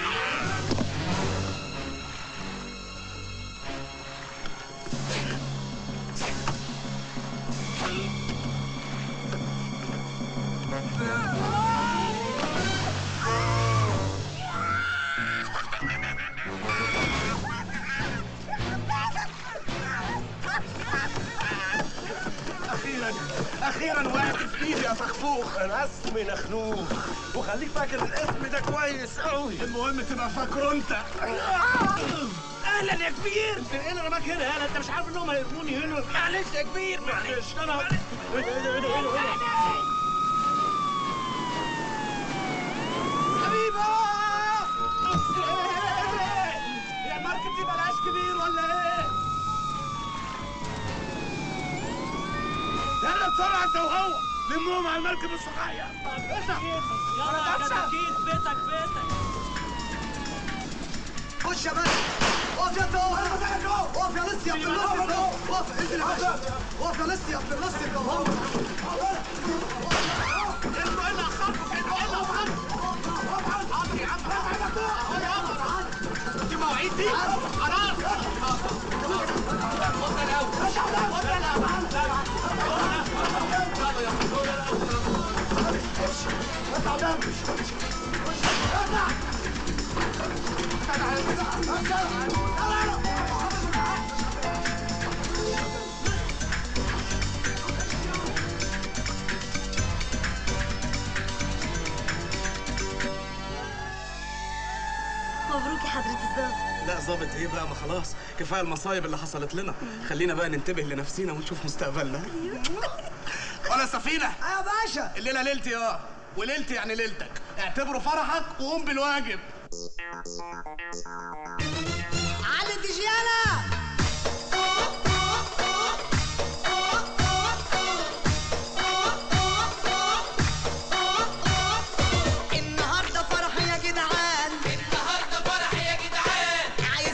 اخيرا اخيرا وقعت في ايدي يا فخفوخ. انا اسمي نخلوخ، وخليك فاكر الاسم ده كويس قوي. المهم تبقى فاكره انت. اهلا يا كبير. انت ايه اللي رماك هنا؟ يالا انت مش عارف انهم هيرموني هنا. معلش يا كبير، معلش. انا حبيبه. يا المركب دي بلاش كبير ولا ايه؟ يلا بسرعه انت وهو، لمهم على المركب الصغير. افتح يلا يا كتاكيت، بيتك بيتك. خش يا باشا. اقف يا انت، اقف اقف يا لسه يا ابن النص. اقف انزل يا باشا. اقف يا لسه يا ابن النص. انتوا ايه اللي اخركم؟ انتوا ايه اللي اخركم؟ حاضر يا عم، حاضر يا عم. دي مواعيد دي؟ خلاص. خد الاول، خد الاول. اطلع دم. اطلع. مبروك يا حضرة الظابط. لا ظابط ايه بقى، ما خلاص كفايه المصايب اللي حصلت لنا. خلينا بقى ننتبه لنفسينا ونشوف مستقبلنا. ولا سفينه. يا باشا الليله ليلتي اه، وليلتي يعني ليلتك. اعتبره فرحك وقوم بالواجب. علي الدجيانة. النهارده فرح يا جدعان، النهارده فرح يا جدعان.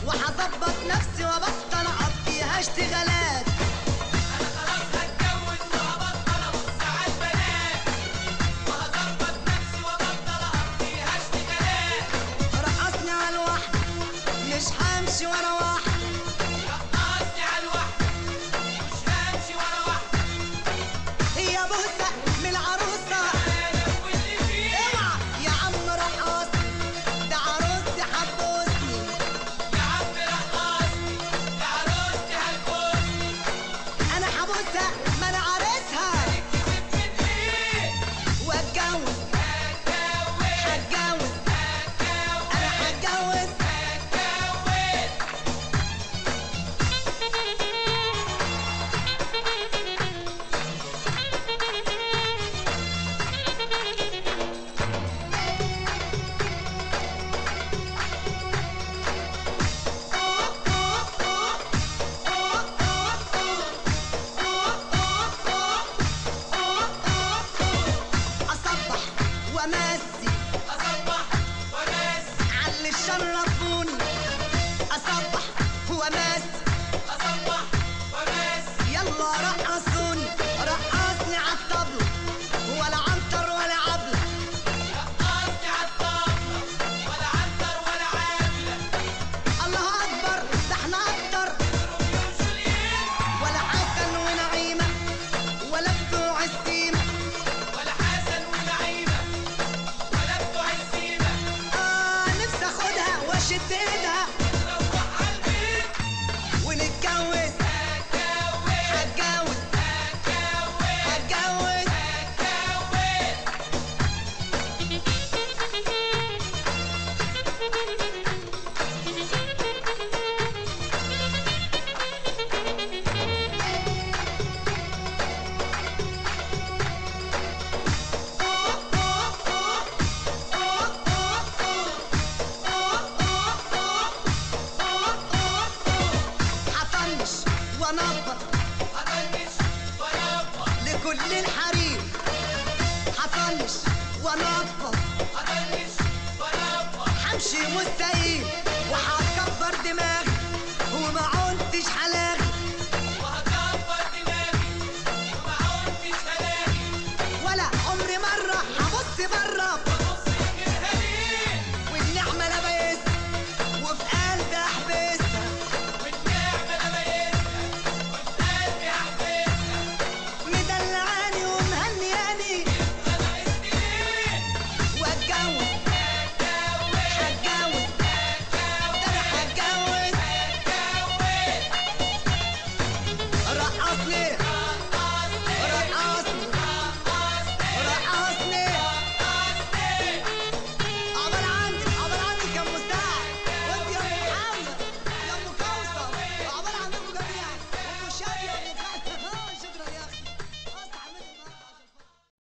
وهظبط نفسي وابطل اقضيها اشتغالات. انا خلاص هتجوز وهبطل ابص على البنات، وهظبط نفسي وابطل اقضيها اشتغالات. رقصني على الواحدة مش همشي ورا واحدة، رقصني على الواحدة مش همشي ورا واحدة. هي بوسة من العروسة اوعى يا عم رقصني، ده عروستي هتبوسني. يا عم رقصني ده عروستي هتبوسني. انا هبوسها ما انا عارسها واتجوز هتجوز انا هتجوز. اصبح وامسي اصبح وامسي على اللي شرفوني. اصبح وامسي اصبح وامسي يلا رقصوني. رقصني عالطبلة ولا عنتر ولا عبلة، رقصني عالطبلة ولا عنتر ولا عبلة. الله اكبر ده احنا اكتر ولا حسن ونعيمة ولا بتوع السيمة، ولا حسن ونعيمة ولا بتوع السيمة. اه نفسي اخدها واشد ايدها نروح عالبيت ونتجوز. هتجوز هتجوز هتجوز. هطنش وانبط هطنش وانبط لكل الحريم. هطنش وانبط هطنش وانبط همشي مستقيم.